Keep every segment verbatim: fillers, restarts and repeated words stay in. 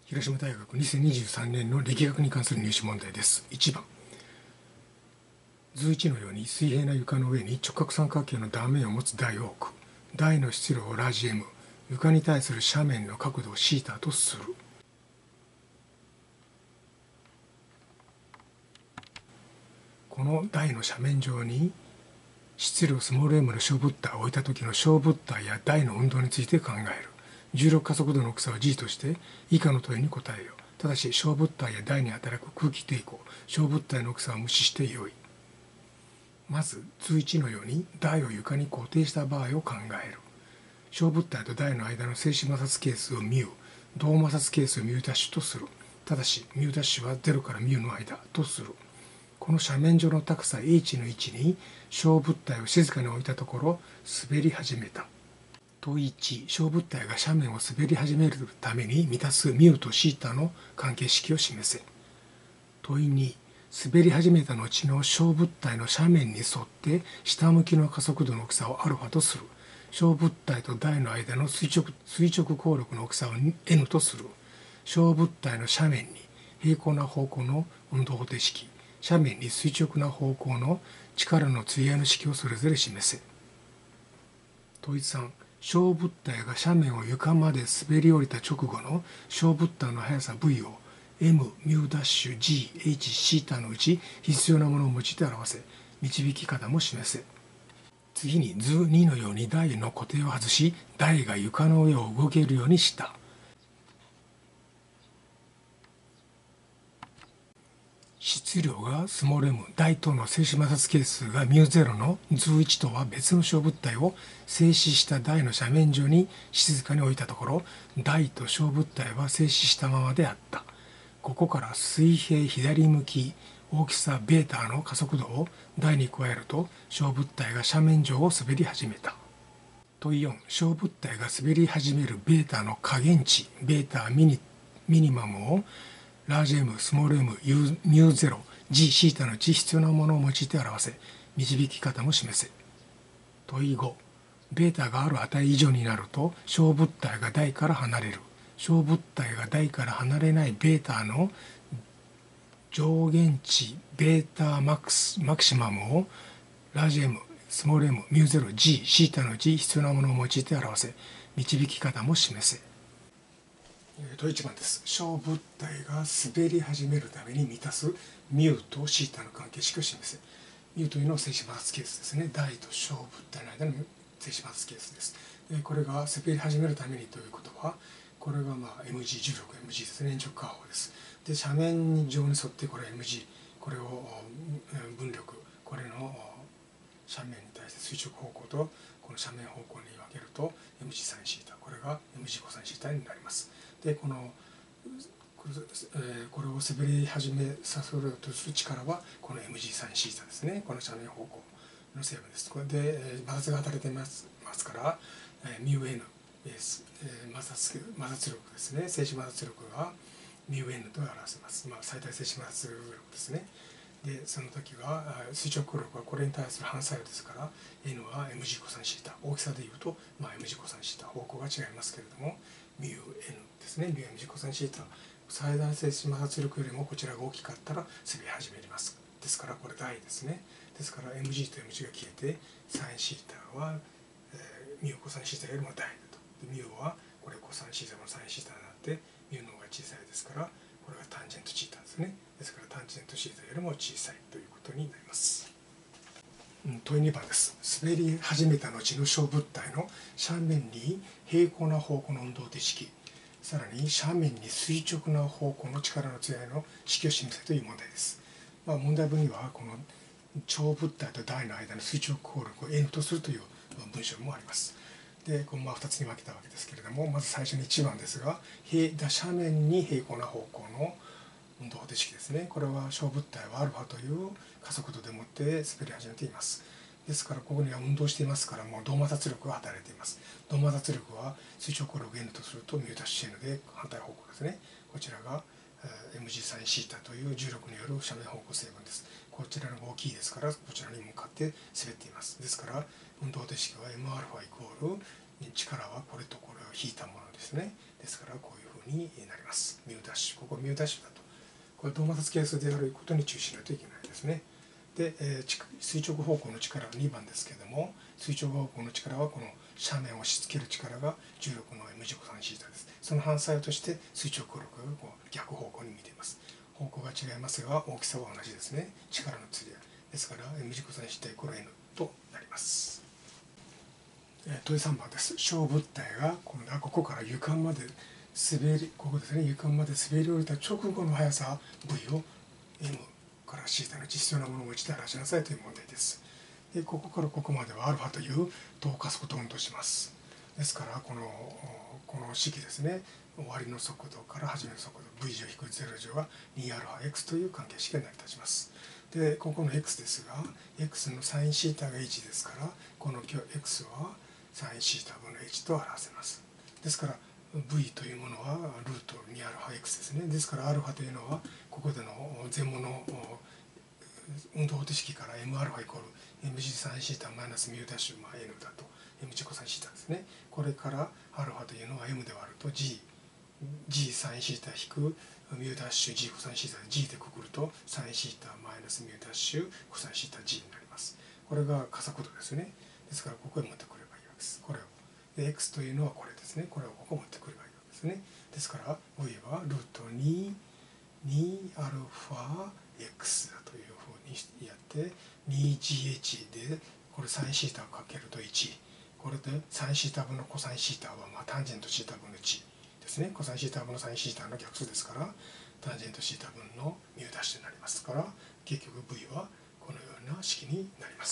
広島大学にせんにじゅうさんねんの力学に関する入試問題です。いちばん、図いちのように水平な床の上に直角三角形の断面を持つ台を置く。台の質量をラジ M、床に対する斜面の角度をシータとする。この台の斜面上に質量スモール m の小物体を置いた時の小物体や台の運動について考える。重力加速度の大きさを G として以下の問いに答えよう。ただし小物体や台に働く空気抵抗、小物体の大きさを無視してよい。まず図いちのように台を床に固定した場合を考える。小物体と台の間の静止摩擦係数を μ、動摩擦係数を μ' とする。ただし μ' はゼロから μ の間とする。この斜面上の高さ h の位置に小物体を静かに置いたところ滑り始めた。問いいち、小物体が斜面を滑り始めるために満たす μ と θ の関係式を示せ。問いに、滑り始めた後の小物体の斜面に沿って下向きの加速度の大きさを α とする。小物体と台の間の垂直、垂直抗力の大きさを n とする。小物体の斜面に平行な方向の運動方程式、斜面に垂直な方向の力の対合の式をそれぞれ示せ。問いさん、小物体が斜面を床まで滑り降りた直後の小物体の速さ v を m、μ'、g、h、θ のうち必要なものを用いて表せ。導き方も示せ。次に図にのように台の固定を外し、台が床の上を動けるようにした。質量がスモール m、台との静止摩擦係数が μ ゼロの図いちとは別の小物体を静止した台の斜面上に静かに置いたところ、台と小物体は静止したままであった。ここから水平左向き大きさ β の加速度を台に加えると小物体が斜面上を滑り始めた。問いよん、小物体が滑り始める β の下限値 β ミニ、ミニマムをラージ M、スモール m、μ ゼロ、g、θ のうち必要なものを用いて表せ。導き方も示せ。問いご、β がある値以上になると小物体が台から離れる。小物体が台から離れない β の上限値 β マクスマキシマムをラージ M、スモール m、μ ゼロ、g、θ のうち必要なものを用いて表せ。導き方も示せ。問いいちばんです。小物体が滑り始めるために満たす μ と θ の関係式を示せ。μ というのは静止摩擦係数ですね。台と小物体の間の静止摩擦係数です。でこれが滑り始めるためにということは、これがまあ mg、重力 mg ですね。延直下方です。で斜面上に沿ってこれ mg、これを分力、これの斜面に対して垂直方向とこの斜面方向に分けると mg sinθ、これが mg cosθ になります。でこのこれを滑り始めさせるとする力はこの mgsinθ ですね。この斜面方向の成分です。これで摩擦が働いていますから、μn、摩擦摩擦力ですね。静止摩擦力が μn と表せます。まあ、最大静止摩擦力ですね。でその時は垂直抗力はこれに対する反作用ですから n は mg cosθ、大きさでいうと、まあ、mg cosθ、方向が違いますけれども μn ですね。 μmg cosθ、最大静止摩擦力よりもこちらが大きかったら滑り始めます。ですからこれ台ですね。ですから mg と mg が消えて sinθ は、えー、μ cosθ よりも大だと。で μ はこれ cosθ も sinθ になって μ の方が小さいですから、これがタンジェントθですね。ですからタンジェントθよりも小さいということになります。問いにばんです。滑り始めた後の小物体の斜面に平行な方向の運動的式、さらに斜面に垂直な方向の力の強いの式を示せという問題です。まあ、問題文にはこの小物体と台の間の垂直抗力を n とするという文章もあります。でこのまあふたつに分けたわけですけれども、まず最初にいちばんですが、斜面に平行な方向の運動方程式ですね。これは小物体は α という加速度でもって滑り始めています。ですからここには運動していますから、もう動摩擦力が働いています。動摩擦力は垂直抗力 n とすると μ'N で反対方向ですね。こちらが mgsinθ という重力による斜面方向成分です。こちらの方が大きいですから、こちらに向かって滑っています。ですから運動方程式は mα イコール力はこれとこれを引いたものですね。ですからこういうふううになります。ミューダッシュ、ここミューダッシュだとこれ同摩擦係数であることに注意しないといけないですね。で、えー、垂直方向の力はにばんですけれども、垂直方向の力はこの斜面を押し付ける力が重力の エムジー コサインシータです。その反作用として垂直抗力がこう逆方向に見ています。方向が違いますが大きさは同じですね。力の釣り合いですから エムジー コサインシータイコール N となります。えー、問いさんばんです。小物体が今度はここから床まで滑りここですね床まで滑り降りた直後の速さ V を Mから シータのうち必要なものをいちで表しなさいという問題です。でここからここまでは α という等加速度運動します。ですからこのこの式ですね終わりの速度から始める速度 V 乗引くゼロ乗が にアルファエックス という関係式が成り立ちます。でここの x ですが x のサインシータがいちですからこの x はサインシータ分の h と表せます。ですから V というものはルート にアルファエックス ですね。ですから α というのはここでの全モの運動方程式から Mα イコール エムジー サインシータマイナスミューダッシュ、まあ、N だと エムジー コサインシータですね。これから α というのは M で割ると G G サインシータ引くミューダッシュ G コサインシータで G でくくるとサインシータマイナスミューダッシュコサインシータ G になります。これが加速度ですね。ですからここへ持ってくればいいわけです。これをで x というのはこれですね。これをここ持ってくればいいわけですね。ですから V はルートに にアルファ x だというふうにやって にジーエイチ でこれサインシータをかけるといち、これでサインシータ分のコサインシータはまあタンジェントシータ分のいちですね。コサインシータ分のサインシータの逆数ですからタンジェントシータ分のミューダッシュになりますから結局 V はこのような式になります。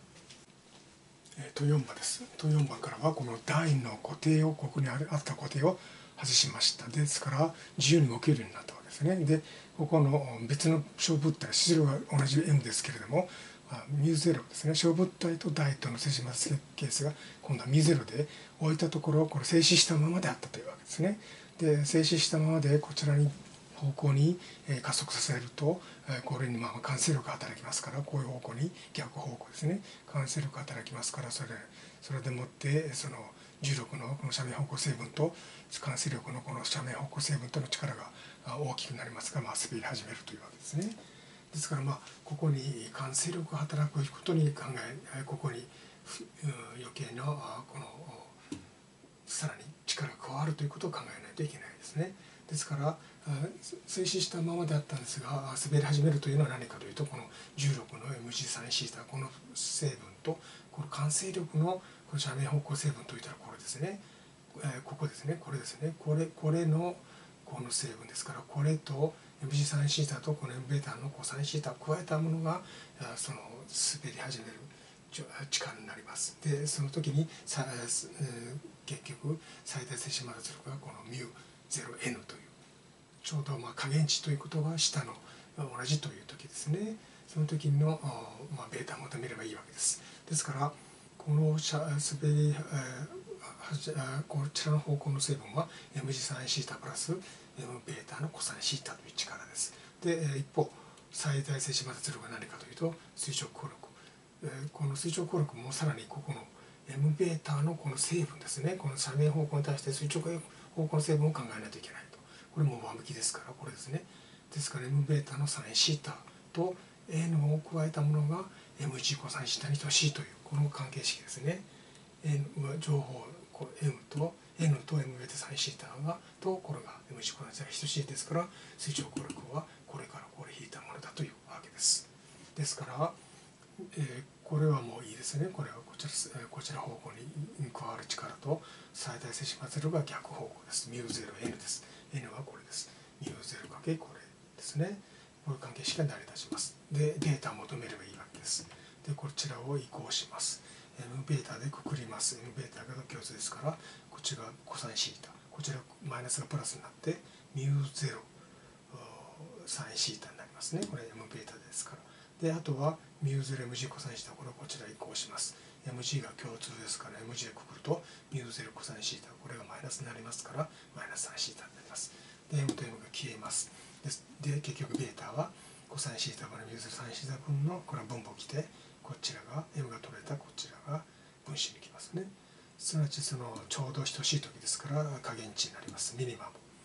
問よんばんです。問よんばんからはこの台の固定をここにあった固定を外しました。ですから自由に動けるようになったわけですね。でここの別の小物体質量が同じ M ですけれどもミューゼロですね。小物体と台との静止摩擦係数が今度はミューゼロで置いたところこれ静止したままであったというわけですね。で静止したままでこちらに方向に加速させるとこれにまあ慣性力が働きますからこういう方向に逆方向ですね慣性力が働きますからそれそれでもってその重力のこの斜面方向成分と慣性力のこの斜面方向成分との力が大きくなりますからまあ滑り始めるというわけですね。ですからまあここに慣性力が働くことに考えここに余計なこのさらに力が加わるということを考えないといけないですね。ですから静止したままであったんですが滑り始めるというのは何かというとこの重力の エムジー サインシータこの成分とこの慣性力のこの斜面方向成分といったらこれですね、えー、ここですねこれですねこれこれのこの成分ですからこれと エムジー サインシータとこの M ベータのコサインシータを加えたものがその滑り始める力になります。でその時にさ、えー、結局最大静止摩擦力がこの ミューゼロエヌ というちょうどまあ下限値ということは下の同じという時ですね。その時の、まあ、ベータを求めればいいわけです。ですからこの滑り、えー、こちらの方向の成分は エムジー サインシータプラス M ベータのコサインシータという力です。で一方最大静止摩擦力は何かというと垂直抗力、えー、この垂直抗力もさらにここの M ベータのこの成分ですねこの斜面方向に対して垂直方向の成分を考えないといけないと。これも上向きですからこれですね。ですから M ベータのサインシータと N を加えたものが エムジー コサインシータに等しいというこの関係式ですね。N 情報 M と N と M ベータサインシータがとこれが エムジー コサインシータが等しいですから垂直抗力はこれからこれ引いたものだというわけです。ですから、えー、これはもういいですね。これはこちらこちら方向に加わる力と最大静止摩擦力が逆方向です。ミューゼロ N です。N はこれです。ミューゼロかけこれですね。こういう関係式が成り立ちます。で、データを求めればいいわけです。で、こちらを移行します。M ベータでくくります。M ベータが共通ですから、こっちがコサインシータ、こちらマイナスがプラスになって、ミューゼロサインシータになりますね。これ M ベータですから。で、あとはミューゼロ エムジー コサインシータ、これをこちら移行します。エムジー が共通ですから エムジー でくくるとミューゼロコサインシータこれがマイナスになりますからマイナスサインシータになります。で M と M が消えます。で結局ベータはコサインシータ分のミューゼロサインシータ分のこれは分母を来てこちらが M が取れたこちらが分子に来ますね。すなわちそのちょうど等しい時ですから下限値になります。ミニマム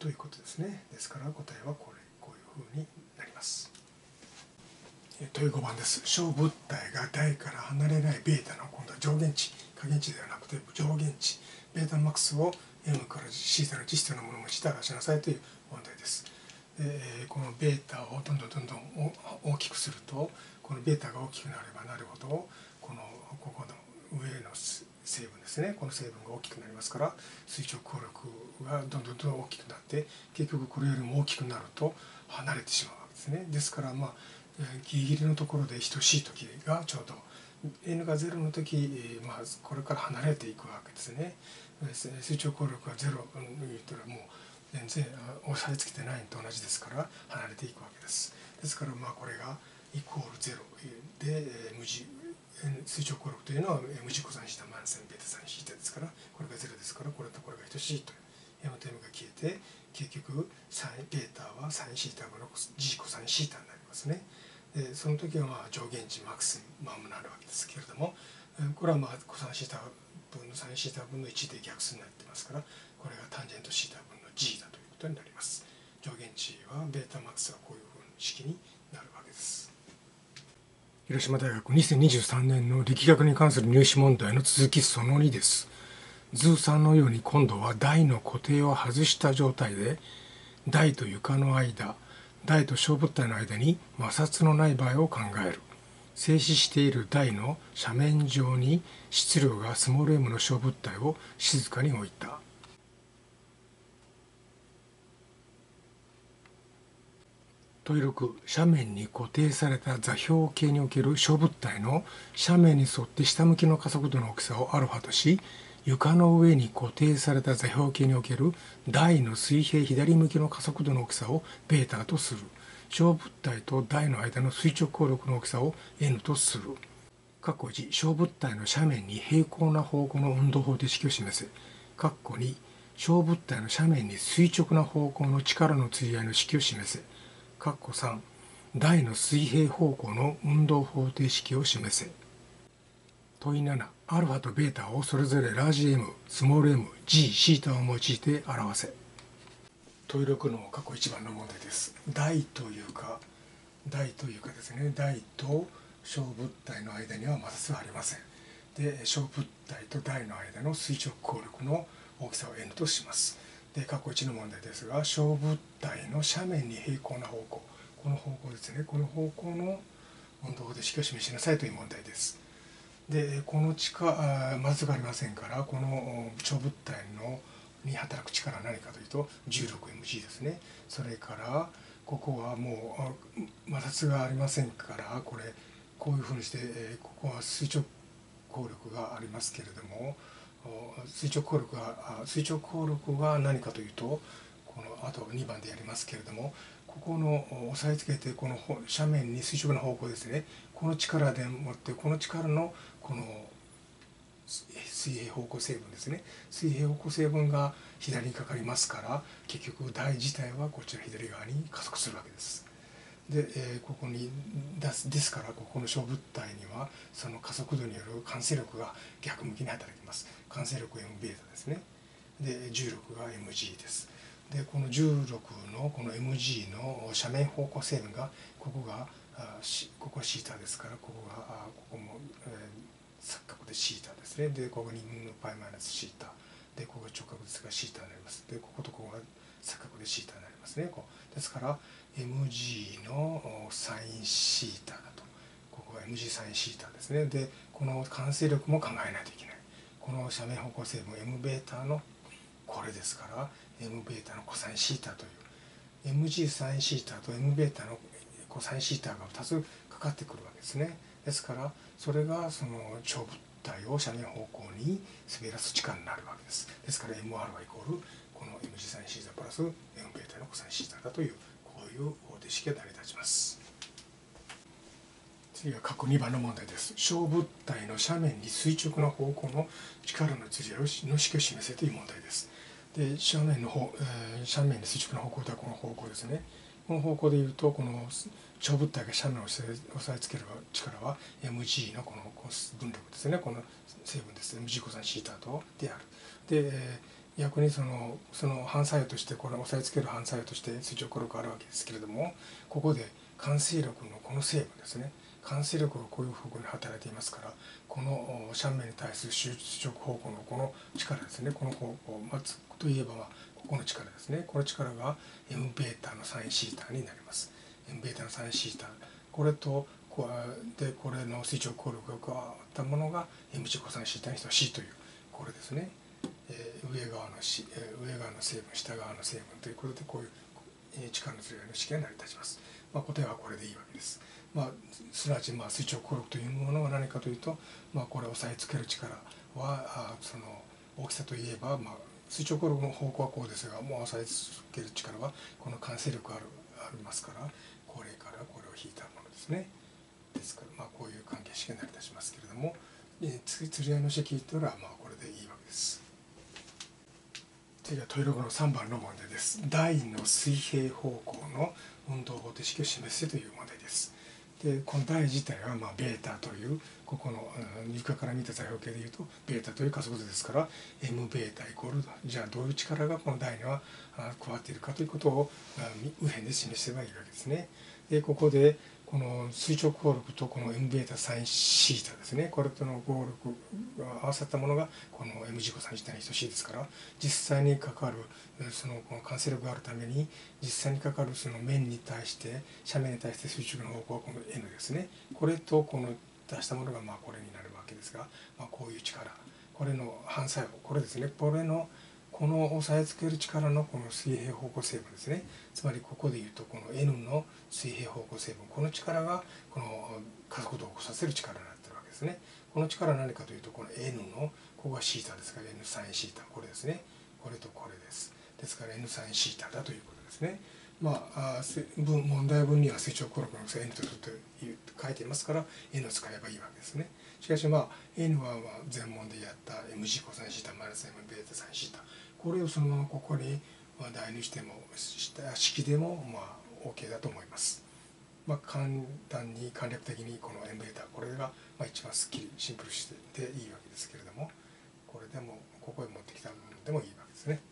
ということですね。ですから答えはこれこういうふうになります。問いごばんです。小物体が台から離れないベータの今度は上限値、下限値ではなくて上限値、ベータマックスを M から シータの値必要なものを持ち表しなさいという問題です。でこのベータをどんどんどんどん大きくすると、このベータが大きくなればなるほど、このここの上の成分ですね、この成分が大きくなりますから、垂直抗力がどんどんどんどん大きくなって、結局これよりも大きくなると離れてしまうわけですね。ですからまあギリギリのところで等しい時がちょうど N がゼロの時、まあ、これから離れていくわけですね。垂直抗力がゼロ言ったらもう全然押さえつけてないのと同じですから離れていくわけです。ですからまあこれがイコールゼロで無磁垂直抗力というのは無磁コサインシータマイナス ベータサインシータですから、これがゼロですからこれとこれが等しいという M と M が消えて、結局サインベータはサインシータ分の G コサインシータになりますね。でその時はまあ上限値マックスマムになるわけですけれども、これはまあコサインシータ分のサインシータ分のいちで逆数になってますから、これがタンジェントシータ分の G だということになります。上限値はベータマックスはこういうふうな式になるわけです。広島大学にせんにじゅうさんねんの力学に関する入試問題の続きそのにです。図さんのように今度は台の固定を外した状態で、台と床の間、台と小物体の間に摩擦のない場合を考える。静止している台の斜面上に質量がスモール m の小物体を静かに置いた。問いろく、斜面に固定された座標系における小物体の斜面に沿って下向きの加速度の大きさを α とし、床の上に固定された座標系における台の水平左向きの加速度の大きさを β とする。小物体と台の間の垂直抗力の大きさを n とする。括弧いち、小物体の斜面に平行な方向の運動方程式を示せ。括弧に、小物体の斜面に垂直な方向の力の釣り合いの式を示せ。括弧さん、台の水平方向の運動方程式を示せ。問いなな、α と β をそれぞれラージ M、スモール m、G、シータを用いて表せ。問いろくの過去いちばんの問題です。台というか、台というかですね、台と小物体の間には摩擦はありません。で、小物体と台の間の垂直抗力の大きさを n とします。で、過去いちの問題ですが、小物体の斜面に平行な方向、この方向ですね、この方向の運動方程式を示しなさいという問題です。で、この力、摩擦がありませんから、この小物体のに働く力は何かというと じゅうろくエムジー ですね。それからここはもう摩擦がありませんから、これこういうふうにしてここは垂直抗力がありますけれども、垂直抗力が垂直抗力が何かというと、このあとにばんでやりますけれども、ここの押さえつけてこの斜面に垂直な方向ですね、この力でもってこの力のこの水平方向成分ですね、水平方向成分が左にかかりますから、結局台自体はこちら左側に加速するわけです。で、えー、ここに出すですから、ここの小物体にはその加速度による慣性力が逆向きに働きます。慣性力 Mβ ですね。で、重力が エムジー です。で、この重力のこの エムジー の斜面方向成分が、ここがここはシータですから、ここがここも、えー錯角でシータですね。で、ここににの π マイナスシータ。で、ここが直角ですがシータになります。で、こことここが錯角でシータになりますね。こうですから、エムジー のサインシータだと。ここが エムジー サインシータですね。で、この慣性力も考えないといけない。この斜面方向成分 Mβ のこれですから、Mβ のコサインシータという、エムジー サインシータと Mβ のコサインシータがふたつかかってくるわけですね。ですからそれがその小物体を斜面方向に滑らす力になるわけです。ですから Mr イコールこの エムジー サインシータプラス Mβ のコサインシータだという、こういう方程式が成り立ちます。次は過去にばんの問題です。小物体の斜面に垂直な方向の力の釣り合いの式を示せという問題です。で、斜面の方、えー、斜面に垂直な方向とはこの方向ですね。この方向でいうと、この小物体が斜面を押さえつける力は エムジー のこの分力ですね、この成分です。エムジー コサインシータとである。で、 逆にそのその反作用としてこれ押さえつける反作用として垂直力があるわけですけれども、ここで慣性力のこの成分ですね、慣性力がこういう方向に働いていますから、この斜面に対する垂直方向のこの力ですね、この方向、まあ、といえばここの力ですね、この力が m ベータのサインシータになります。 m ベータのサインシータ、これとこうでこれの垂直抗力が加わったものが m 字コサインシータに等しいという、これですね。えー、上側のし、えー、上側の成分下側の成分ということで、こういう、えー、力のずれの式が成り立ちます。まあ、答えはこれでいいわけです。まあ、すなわちまあ垂直抗力というものは何かというと、まあ、これを押さえつける力はあその大きさといえば、まあ、垂直抗力の方向はこうですが、もう押さえつける力はこの慣性力あるありますから、これからこれを引いたものですね。ですから、まあ、こういう関係式が成り立ちますけれども、えー、釣り合いの式というのはまあこれでいいわけです。次は問いろくのさんばんの問題です。台の水平方向の運動方程式を示せという問題です。でこの台自体はまあベータというここの床から見た座標系でいうとベータという加速度ですから、 m ベータイコール、じゃあどういう力がこの台には加わっているかということを右辺で示せばいいわけですね。でここでこの垂直抗力とこの m ベータサインシータですね、これとの合力が合わさったものがこの m 字コサインシータに等しいですから、実際にかかるそのこの慣性力があるために実際にかかるその面に対して斜面に対して垂直の方向はこの n ですね。これとこの出したものがまあこれになるわけですが、まあ、こういう力、これの反作用、これですね、これのこの押さえつける力のこの水平方向成分ですね、つまりここでいうとこの n の水平方向成分、この力がこの加速度を起こさせる力になっているわけですね。この力は何かというと、この n のここがシータですから n サインシータ、これですね、これとこれです。ですから n サインシータだということですね。まあ、問題文には垂直抗力の大きさ n と書いていますから n を使えばいいわけですね。しかしまあ n は全問でやった m 字コサインシータマイナス m ベータサインシータ、これをそのままここに代入してもした式でもまあ OK だと思います。まあ、簡単に簡略的にこの m ベータ、これがまあ一番すっきりシンプルしていいわけですけれども、これでもここへ持ってきたものでもいいわけですね。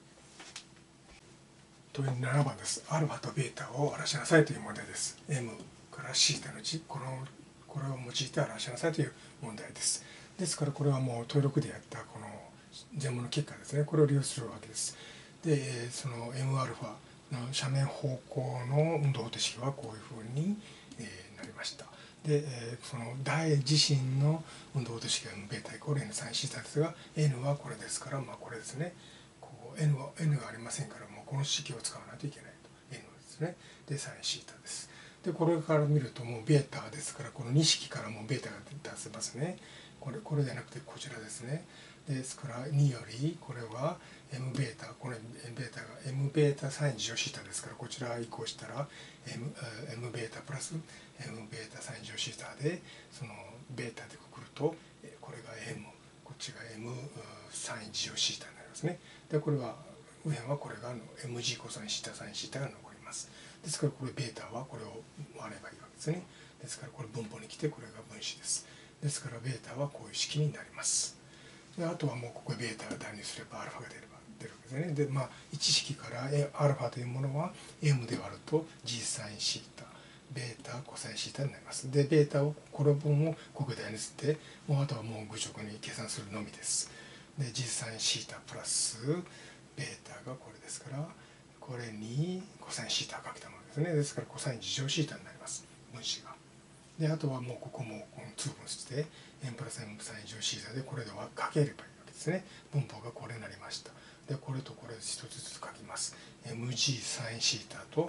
問いななばんです。アルファとベータを表しなさいという問題です。m からシータのうちこのこれを用いて表しなさいという問題です。ですからこれはもう問いろくでやったこの全問の結果ですね、これを利用するわけです。でその mα の斜面方向の運動方程式はこういうふうになりました。でその台自身の運動方程式が m ベータイコール n サインシータですが、 n はこれですから、まあこれですね、ここ n は n がありませんから、もうこの式を使わないといけないと、 n ですね。でサインシータです。でこれから見るともうベータですから、このに式からもうベータが出せますね。これこれじゃなくてこちらですね。ですからによりこれは m ベータ、これ m ベータが m ベータサインジオシータですから、こちら移行したら m, m ベータプラス m ベータサインジオシータで、そのベータでくくるとこれが m、 こっちが m サインジオシータになりますね。でこれは右辺はこれが m 字コサインシータサインシータが残ります。ですからこれベータはこれを割ればいいわけですね。ですからこれ分母に来てこれが分子です。ですからベータはこういう式になります。であとはもうここでベータを代入すればアルファが出れば出るわけですね。でまあいち式からアルファというものは m で割ると g サインシータベータコサインシータになります。でベータをこの分をここで代入して、もうあとはもう愚直に計算するのみです。で g サインシータプラスベータがこれですから、これにコサインシータをかけたものですね。ですからコサイン事乗シータになります、分子が。であとはもうここもこの通分して n プラス m サイン乗シータでこれではかければいいわけですね。分母がこれになりました。でこれとこれ一つずつ書きます。 mg サインシータと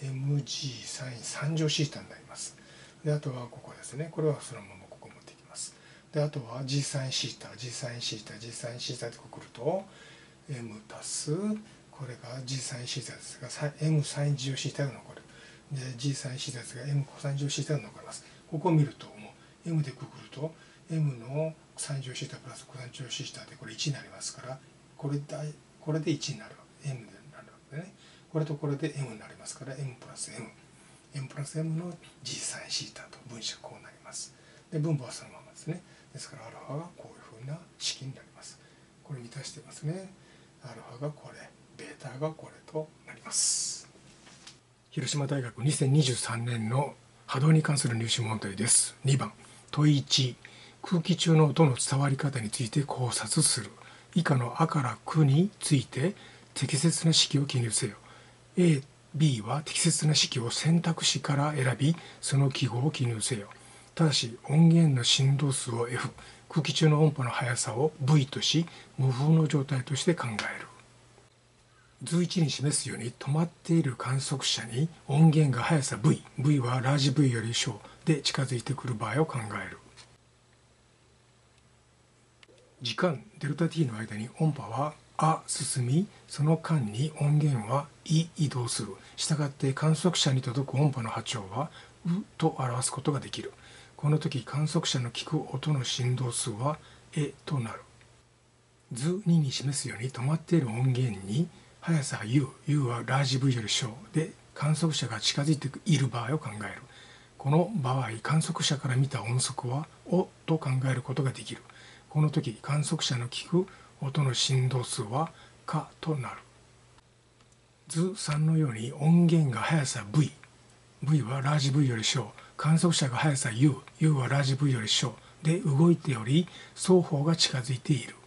mg サインさん乗シータになります。であとはここですね、これはそのままここ持ってきます。であとは g サインシータ g サインシータ g サインシータでくくると m 足すこれが g サインシータですが m サインジオシータが残る。で g サインシータですが m コサインジオシータが残ります。ここを見るともう m でくくると m のサインジオシータプラスコサインジオシータでこれいちになりますから、これだこれでいちになる m でなるわけでね。これとこれで m になりますから m プラス m m プラス m の g サインシータと分子がこうなります。で分母はそのままですね。ですからアルファがこういうふうな式になります。これ満たしてますね。 アルファがこれ、ベータがこれとなります。広島大学にせんにじゅうさんねんの波動に関する入試問題です。にばん、問いいち、空気中の音の伝わり方について考察する。以下のあからくについて適切な式を記入せよ。A、B は適切な式を選択肢から選び、その記号を記入せよ。ただし、音源の振動数を F、空気中の音波の速さを V とし、無風の状態として考える。図いちに示すように止まっている観測者に音源が速さ V、V はラージ V より小で近づいてくる場合を考える。時間デルタ t の間に音波はあ進み、その間に音源はい移動する。したがって観測者に届く音波の波長はうと表すことができる。この時観測者の聞く音の振動数はえとなる。図にに示すように止まっている音源に速さ U、U はラージ V より小で観測者が近づいている場合を考える。この場合、観測者から見た音速はおと考えることができる。この時、観測者の聞く音の振動数はかとなる。図さんのように音源が速さ V、V はラージ V より小、観測者が速さ U、U はラージ V より小で動いており、双方が近づいている。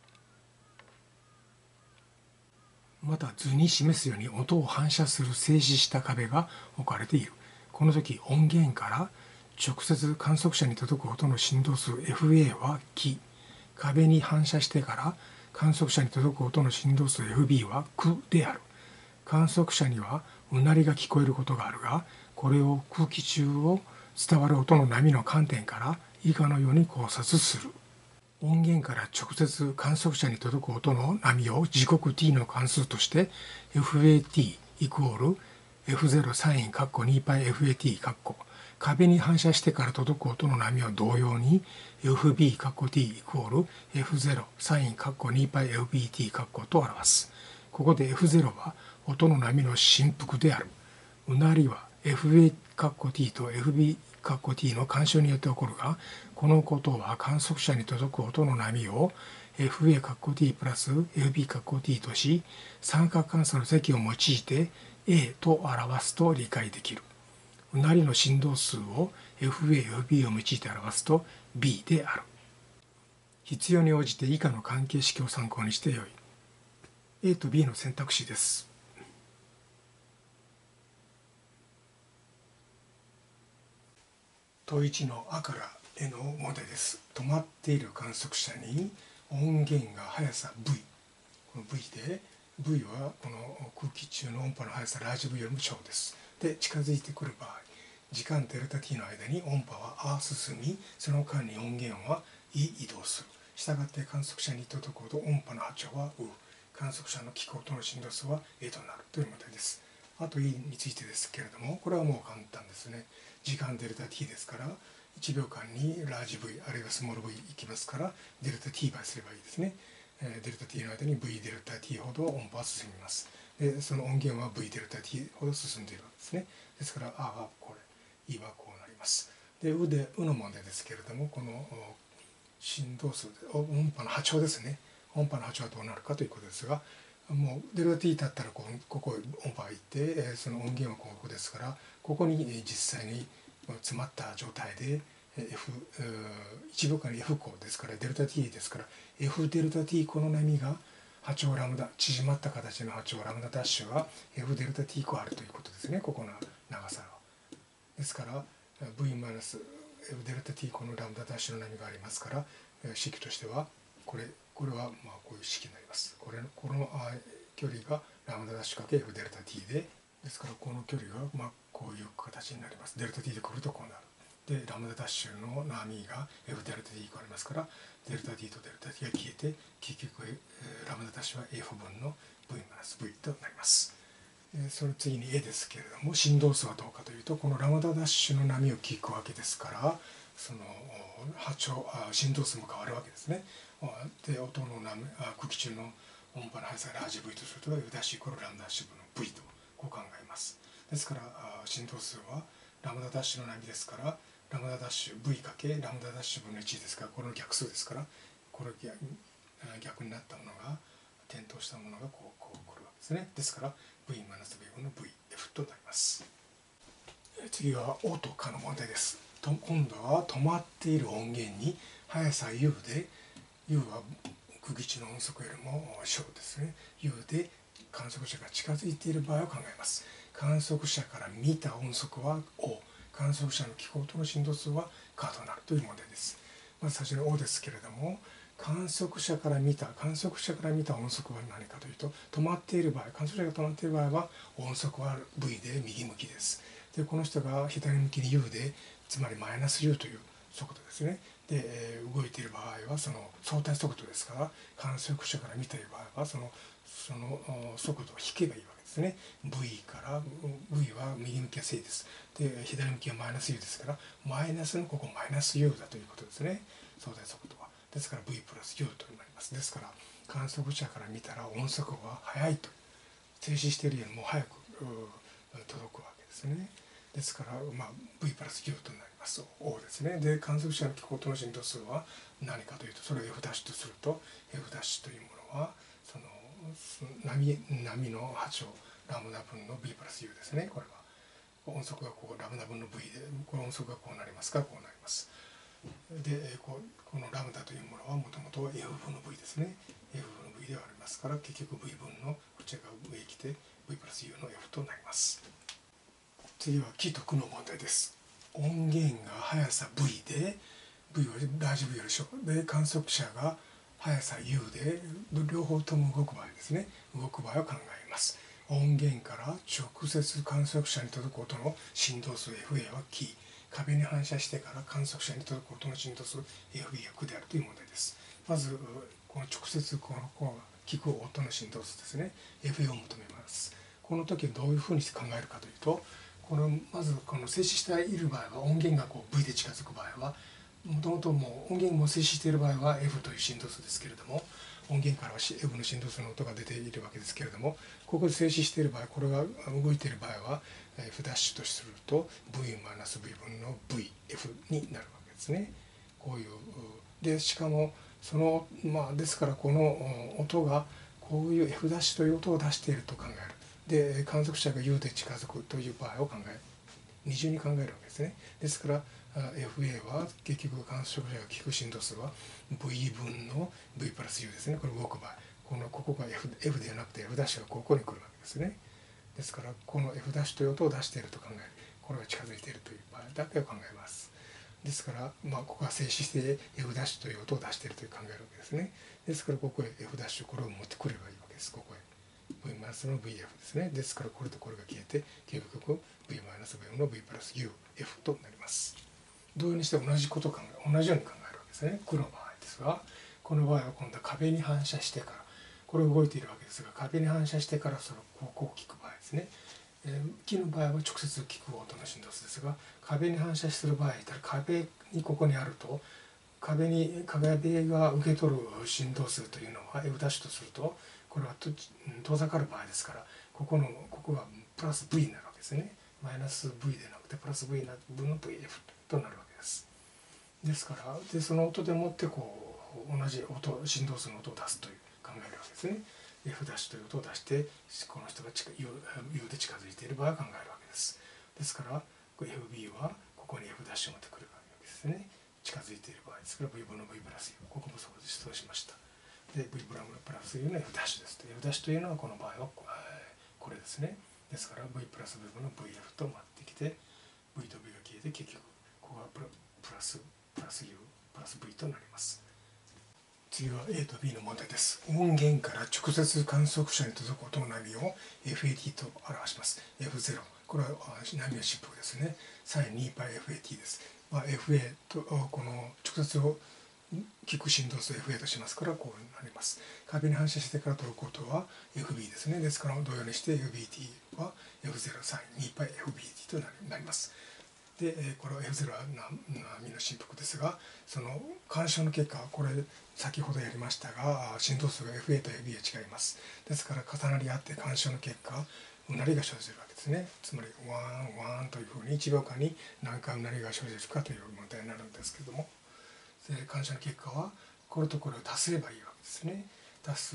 また図に示すように音を反射する静止した壁が置かれている。この時音源から直接観測者に届く音の振動数 エフエー はキ、壁に反射してから観測者に届く音の振動数 エフビー はクである。観測者にはうなりが聞こえることがあるが、これを空気中を伝わる音の波の観点から以下のように考察する。音源から直接観測者に届く音の波を時刻 t の関数として エフエーティー イコール エフゼロ サイン にパイ エフエーティー 壁に反射してから届く音の波を同様に エフビー t イコール エフゼロ サイン にパイ エフビーティー と表す。ここで エフゼロ は音の波の振幅である。うなりは エフエーティー と エフビーt の干渉によって起こるが、このことは観測者に届く音の波を エフエーティー プラス エフビーティー とし、三角関数の積を用いて A と表すと理解できる。うなりの振動数を エフエー、エフビー を用いて表すと B である。必要に応じて以下の関係式を参考にしてよい。A と B の選択肢です。問いいちのあからえの問題です。止まっている観測者に音源が速さ V、この V で V はこの空気中の音波の速さラージ V よりも小です。で近づいてくる場合、時間デルタ t の間に音波はあ進み、その間に音源はい移動する。したがって観測者に届く音波の波長はう、観測者の聞く音の振動数は A となるという問題です。あと E についてですけれども、これはもう簡単ですね。時間デルタ t ですから、いちびょうかんにラージ V あるいはスモール V いきますから、デルタ t 倍すればいいですね。デルタ t の間に V デルタ t ほど音波は進みます。でその音源は V デルタ t ほど進んでいるわけですね。ですから、あはこれ、E はこうなります。で、うで、うの問題ですけれども、この振動数、音波の波長ですね。音波の波長はどうなるかということですが、もうデルタ t だったらここここ音波がいってその音源はここですから、ここに実際に詰まった状態で F いちびょうかんに F 個ですからデルタ t ですから F デルタ t 個の波が波長ラムダ、縮まった形の波長ラムダダッシュが F デルタ t 個あるということですね。ここの長さがですから V マイナス F デルタ t 個のラムダダッシュの波がありますから、式としてはこれこれはまあこういう式になります。これこの距離がラムダダッシュかけ F デルタ t で、ですからこの距離がまあこういう形になります。デルタ t で来るとこうなる。でラムダダッシュの波が F デルタ t 個ありますから、デルタ t とデルタ t が消えて結局ラムダダッシュは F 分の V マイナス V となります。その次に A ですけれども、振動数はどうかというと、このラムダダッシュの波を聞くわけですから、その波長振動数も変わるわけですね。で音の波空気中の音波の速さがラージ V とすると F' イコールラムダダッシュ分の V とこう考えます。ですから振動数はラムダダッシュの波ですから、ラムダダッシュ V かけラムダダッシュ分のいちですから、これの逆数ですから、これ逆になったものが点灯したものがこうこう来るわけですね。ですから ブイマイナスブイ分の ブイエフ となります。次はオとカの問題です。と今度は止まっている音源に速さ U で U は空気中の音速よりも小ですね。U で観測者が近づいている場合を考えます。観測者から見た音速は O、観測者の気候との振動数はカとなるという問題です。まず最初に O ですけれども、観測者から見た観測者から見た音速は何かというと、止まっている場合、観測者が止まっている場合は音速は ブイ で右向きです。でこの人が左向きに U で、つまりマイナス U という速度ですね。で、えー、動いている場合はその相対速度ですから、観測者から見ている場合はそのその速度を引けばいいわけですね。V から V は右向きが正です。で左向きはマイナス U ですから、マイナスのここマイナス U だということですね。相対速度は。ですから V プラス U となります。ですから観測者から見たら音速は速いと、停止しているよりも早く届くわけですね。ですから、まあ、V プラス U となります。O ですね。で観測者の気候との振動数は何かというと、それを F' とすると F' というものはその波波の波長ラムダ分の B プラス U ですね。これは音速がこうラムダ分の V で、この音速がこうなりますからこうなります。でここのラムダというものはもともと F 分の V ですね。F 分の V ではありますから、結局 V 分のこちらが上へ来て V プラス U の F となります。次は気と苦の問題です。音源が速さ V で V はラージ V より小で、観測者が速さ U で両方とも動く場合ですね、動く場合を考えます。音源から直接観測者に届く音の振動数 エフエー はキ、壁に反射してから観測者に届く音の振動数 エフビー はクであるという問題です。まずこの直接このこう聞く音の振動数ですね、 エフエー を求めます。この時どういうふうに考えるかというと、このまずこの静止している場合は、音源がこう V で近づく場合は、もともともう音源も静止している場合は F という振動数ですけれども、音源からは F の振動数の音が出ているわけですけれども、ここで静止している場合、これが動いている場合は F' とすると V マイナス V 分の ブイエフ になるわけですね。こういうで、しかもそのまあですから、この音がこういう F' という音を出していると考える。で観測者が U で近づくという場合を考える、二重に考えるわけですね。ですから エフエー は結局観測者が聞く振動数は V 分の V プラス U ですね。これ動く場合、このここが F, F ではなくて F' がここに来るわけですね。ですからこの F' という音を出していると考える、これが近づいているという場合だけを考えます。ですから、まあ、ここが静止して F' という音を出しているという考えるわけですね。ですからここへ F' これを持ってくればいいわけです。ここへV マイナスの ブイエフ ですね。ですからこれとこれが消えて結局 V マイナス V の V プラス U、F となります。同様にして同じことを考え同じように考えるわけですね。苦の場合ですが、この場合は今度は壁に反射してから、これ動いているわけですが、壁に反射してからそのここを聞く場合ですね。えー、木の場合は直接聞く音の振動数ですが、壁に反射する場合いたら、壁にここにあると壁に壁が受け取る振動数というのは F' とすると、これは遠ざかる場合ですから、ここのここがプラス V になるわけですね。マイナス V でなくてプラス V 分の ブイエフ となるわけです。ですからでその音でもってこう同じ音振動数の音を出すという考えるわけですね。F' という音を出してこの人が U, U で近づいている場合は考えるわけです。ですから エフビー はここに F' を持ってくるわけですね。近づいている場合ですから V 分の V プラス U、 ここもそうそうしました。で V プラス U の F' ですと。 F' というのはこの場合はこれですね。ですから V プラス V 分の ブイエフ と回ってきて V と V が消えて結局ここがプラスプラス U プラス V となります。次は A と B の問題です。音源から直接観測者に届く音の波を エフエーティー と表します。エフゼロ、これは波の振幅ですね。サイン にパイエフエーティー です。まあ、エフエー とこの直接を聞く振動数を エフエー としますからこうなります。壁に反射してから届く音は エフビー ですね。ですから同様にして エフビーティー は エフゼロ サイン にパイエフビーティー となります。でこれは エフゼロ は波の振幅ですが、その干渉の結果、これ先ほどやりましたが振動数が エフエー と エフビー は違います。ですから重なり合って干渉の結果うなりが生じるわけですね。つまりワンワンというふうにいちびょうかんに何回うなりが生じるかという問題になるんですけども、干渉の結果はこれとこれを足せばいいわけですね。足す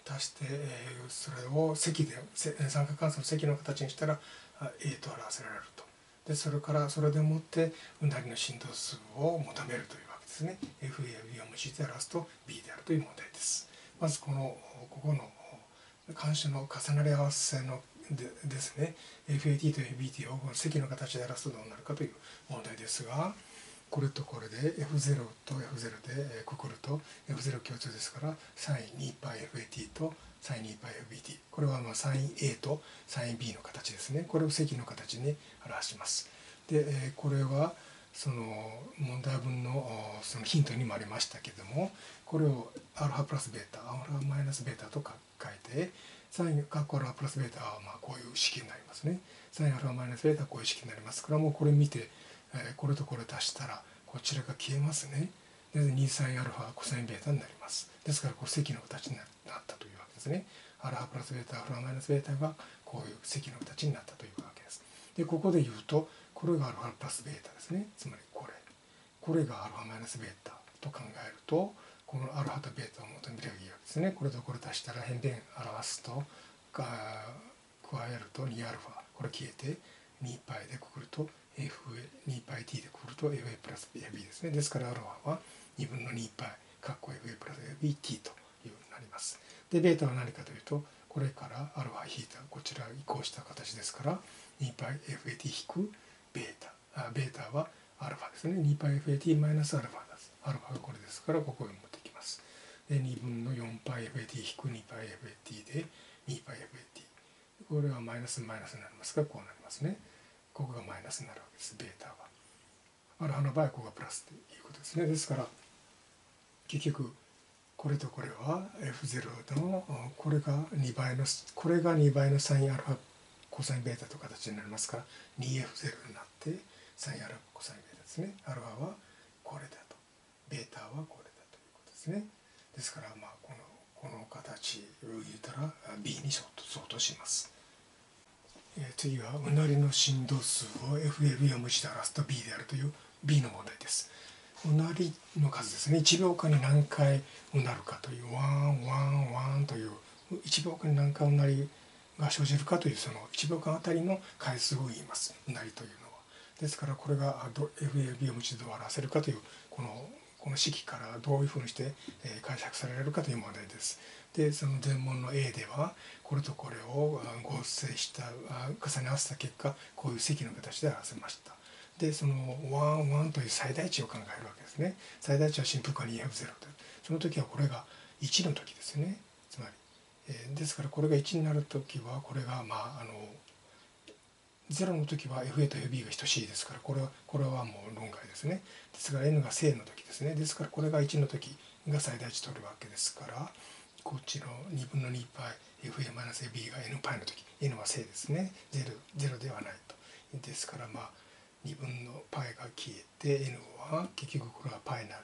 足して、えー、それを積で三角関数の積の形にしたら A と表せられると。でそれからそれでもってうなりの振動数を求めるというわけですね。 エフエービー を無視で表すと B であるという問題です。まずこのここの関数の重なり合わせのでですね エフエーティー と エフビーティー をこの積の形で表すとどうなるかという問題ですが、これとこれで エフゼロ と エフゼロ でくくると エフゼロ 共通ですから サイン にパイエフエーティー と サイン にパイエフビーティー、 これはまあ サイン A と サイン B の形ですね。これを積の形に表します。でこれはその問題文のそのヒントにもありましたけども、これをアルファプラスベータアルファマイナスベータと書いて、サインカッコアルファプラスベータはまあこういう式になりますね。サインアルファマイナスベータはこういう式になりますから、もうこれ見てこれとこれ足したらこちらが消えますね。でにサインアルファコサインベータになります。ですからこう積の形になったというわけですね。アルファプラスベータアルファマイナスベータがこういう積の形になったというわけです。でここで言うとこれがアルファプラスベータですね。つまりこれこれがアルファマイナスベータと考えると、このアルファとベータを求めればいいわけですね。これとこれ足したら変弁表すと加えると にアルファ、これ消えて にパイでくくると エフエー、にパイティー でくくると エフエー プラス エフビー ですね。ですからアルファはにぶんのにパイカッコ エフエー プラス エフビーティー というようになります。でベータは何かというと、これからアルファ引いたこちら移行した形ですから にパイエフエーティー 引くベータ、あベータはアルファですね。にパイエフエーティー マイナスアルファです。アルファがこれですからここへ持ってきます。でにぶんのよんパイエフエーティー 引く にパイエフエーティー で にパイエフエーティー、 これはマイナスマイナスになりますからこうなりますね。ここがマイナスになるわけです。ベータはアルファの場合はここがプラスということですね。ですから結局これとこれは エフゼロ のこれがにばいのこれがにばいのサインアルファコサインベータという形になりますから にエフゼロ になってサインアルファコサインベータですね。アルファはこれだと、ベータはこれだということですね。ですからまあこのこの形を言ったら B に相当します。えー、次はうなりの振動数を エフエービー を無視で表すと B であるという B の問題です。うなりの数ですね。いちびょうかんに何回うなるかというワンワンワンといういちびょうかんに何回うなりが生じるかというそのいちびょうかんあたりの回数を言います。うなりというのは。ですからこれが エフエービー を無知で表せるかというこのこの式からどういうふうにして解釈されるかという問題です。でその全問の A ではこれとこれを合成した重ね合わせた結果こういう積の形で表せました。でそのワンワンという最大値を考えるわけですね。最大値は振幅が にエフゼロ で、その時はこれがいちの時ですね。つまり、えー、ですからこれがいちになる時はこれがまああのゼロの時は エフエー と エフビー が等しいですから、これはこれはもう論外ですね。ですから N が正の時ですね。ですからこれがいちの時が最大値取るわけですから、こっちのにぶんのにパイ エフエー マイナス エフビー が N パイの時、N は正ですね。ゼロ、ゼロではないと。ですからまあにぶんのパイが消えて N は結局これはパイになって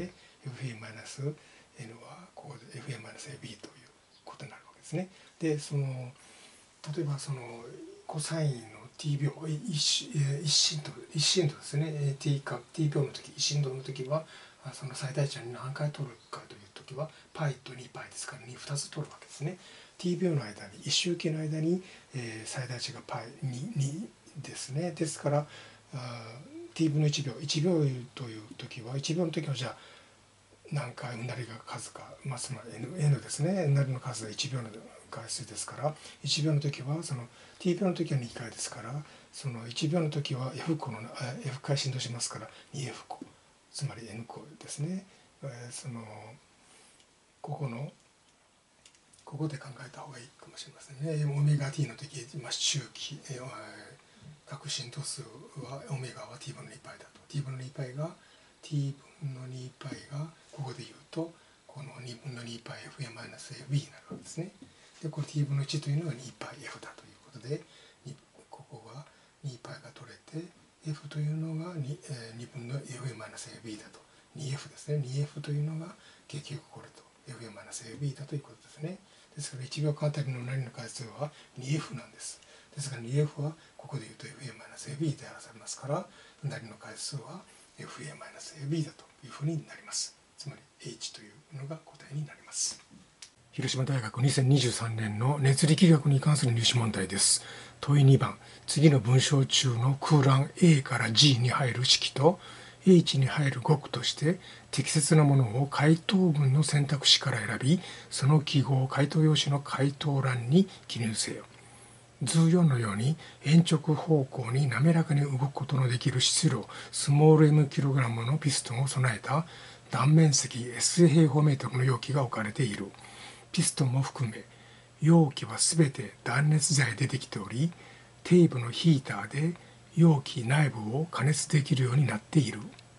エフエー マイナス N はここで エフエー マイナス エフビー ということになるわけですね。でその例えばそのコサインの t 秒一一振動一振動ですね。 t か t 秒の時一振動の時はその最大値に何回取るかという時は π と にパイですからに、ふたつ取るわけですね。t 秒の間に一周期の間に、えー、最大値が π2 にですね。ですからt 分のいちびょういちびょうという時はいちびょうの時はじゃあ何回うなりが数か、まあ、つまり N, N ですね。うなりの数がいちびょうの回数ですから、いちびょうの時はその t 秒の時はにかいですから、そのいちびょうの時は F 個の F 回振動しますから にエフ 個、つまり N 個ですね。そのここのここで考えた方がいいかもしれませんね。オメガ t の時、まあ、周期、えー、各振動数はオメガは t 分のにパイだと。t 分のにパイが t 分のにパイがここで言うとこのにぶんのにパイ エフエー マイナス エフビー になるわけですね。でこれ t 分のいちというのがにパイ F だということで、ここがにパイが取れて F というのが に, にぶんの エフエー マイナス エフビー だと。にエフ ですね。にエフ というのが結局これと エフエー マイナス エフビー だということですね。ですからいちびょうかんあたりのうなりの回数は にエフ なんです。ですから にエフ はここで言うと エフエー マイナス エフビー で表されますから、うなりの回数は エフエー マイナス エフビー だというふうになります。つまり H というのが答えになります。 広島大学にせんにじゅうさんねんの熱力学に関する入試問題です。問いにばん、次の文章中の空欄 A から G に入る式と H に入る語句として適切なものを回答文の選択肢から選び、その記号を回答用紙の回答欄に記入せよ。図よんのように鉛直方向に滑らかに動くことのできる質量スモール エムキログラムのピストンを備えた断面積 エス 平方メートルの容器が置かれている。ピストンも含め容器はすべて断熱材でできており、テープのヒーターで容器内部を加熱できるようになっている。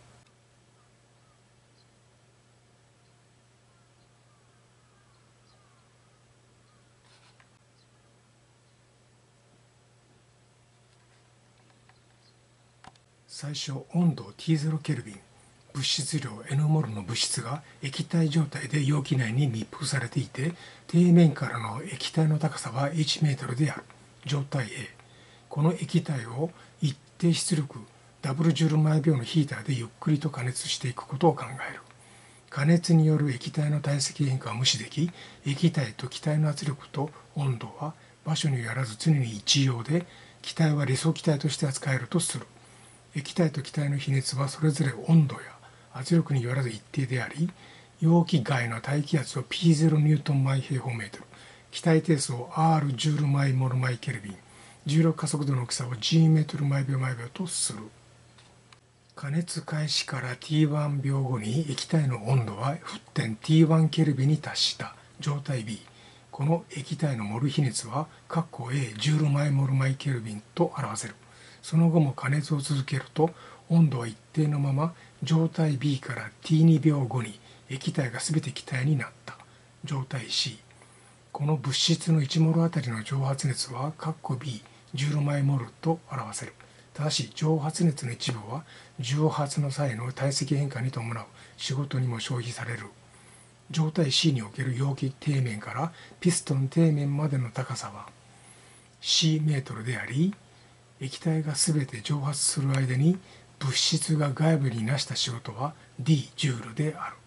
最初、温度 ティーゼロ ケルビン、物質量 N モルの物質が液体状態で容器内に密封されていて、底面からの液体の高さはいちメートルである。状態 A。この液体を一定出力ダブルジュール毎秒のヒーターでゆっくりと加熱していくことを考える。加熱による液体の体積変化は無視でき、液体と気体の圧力と温度は場所によらず常に一様で、気体は理想気体として扱えるとする。液体と気体の比熱はそれぞれ温度や圧力によらず一定であり、容器外の大気圧を ピーゼロ ニュートン毎平方メートル、気体定数を R ジュール毎モル毎ケルビン、重力加速度の大きさを G メートル毎秒毎秒とする。加熱開始から ティーワン 秒後に液体の温度は沸点 ティーワン ケルビンに達した状態 B。この液体のモル比熱は括弧 A ジュール毎モル毎ケルビンと表せる。その後も加熱を続けると温度は一定のまま状態 B から ティーツー 秒後に液体がすべて気体になった状態 C。この物質のいちモルあたりの蒸発熱は括弧 B ジュール毎モルと表せる。ただし蒸発熱の一部は蒸発の際の体積変化に伴う仕事にも消費される。状態 C における容器底面からピストン底面までの高さは C メートルであり、液体がすべて蒸発する間に物質が外部に成した仕事は D ジュールである。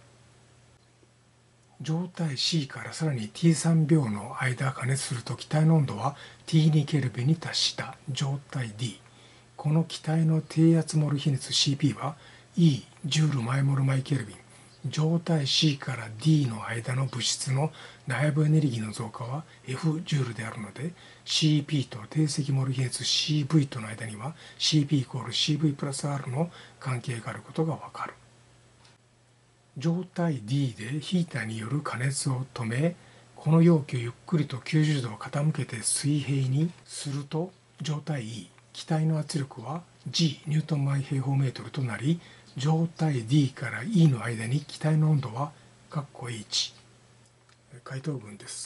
状態 C からさらに ティースリー 秒の間加熱すると気体の温度は ティーツー ケルビンに達した状態 D。この気体の低圧モル比熱 シーピー は E ジュール毎モル毎ケルビン。状態 C から D の間の物質の内部エネルギーの増加は F ジュールであるので、 シーピー と定積モル比熱 シーブイ との間には シーピー イコール シーブイ プラス R の関係があることがわかる。状態 D でヒーターによる加熱を止め、この容器をゆっくりときゅうじゅうど傾けて水平にすると状態 E、気体の圧力は G ニュートン毎平方メートルとなり、状態 D から E の間に気体の温度は括弧 H。回答文です。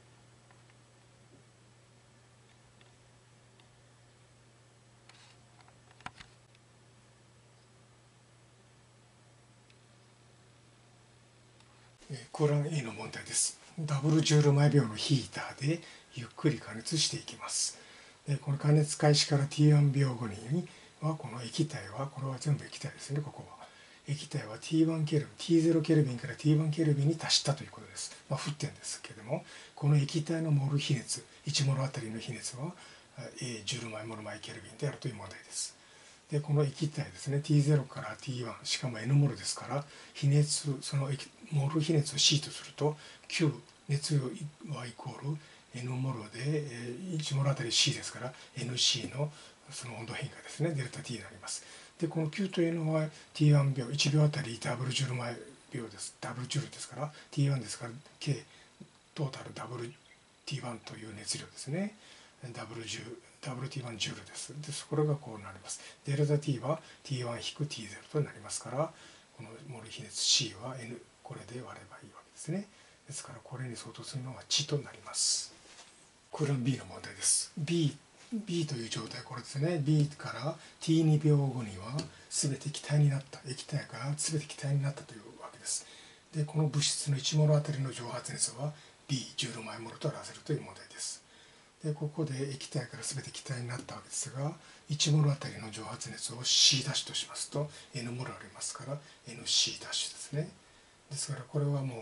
空欄 A の問題です。ダブルジュール毎秒のヒーターでゆっくり加熱していきます。でこの加熱開始から ティーワン 秒後にはこの液体は、これは全部液体ですね、ここは。液体は ティーワン ケルビン、ティーゼロ ケルビンから ティーワン ケルビンに達したということです。まあ、沸点ですけれども、この液体のモル比熱、いちモルあたりの比熱は A ジュール毎モル毎ケルビンであるという問題です。でこの液体ですね、 ティーゼロ から ティーワン、しかも N モルですから、比熱、そのモル比熱を C とすると Q 熱量はイコール N モルでいちモルあたり C ですから エヌシー のその温度変化ですね、デルタ T になります。でこの Q というのは ティーワン 秒、いちびょうあたりダブルジュール毎秒です。ダブルジュールですから ティーワン ですから、計トータルダブル ティーワン という熱量ですね。ダブルジュールダブル ティーワン ジュールです。でこれがこうなります。デルタ T は ティーワン ティーゼロ となりますから、このモル比熱 C は N、これで割ればいいわけですね。ですからこれに相当するのが値となります。空欄 B の問題です。B B という状態、これですね。B から ティーツー 秒後には全て気体になった、液体が全て気体になったというわけです。でこの物質のいちモルあたりの蒸発熱は B ジュール毎モルと表せるという問題です。でここで液体から全て気体になったわけですが、いちモルあたりの蒸発熱を C' としますと N モルありますから エヌシー' ですね。ですからこれはもう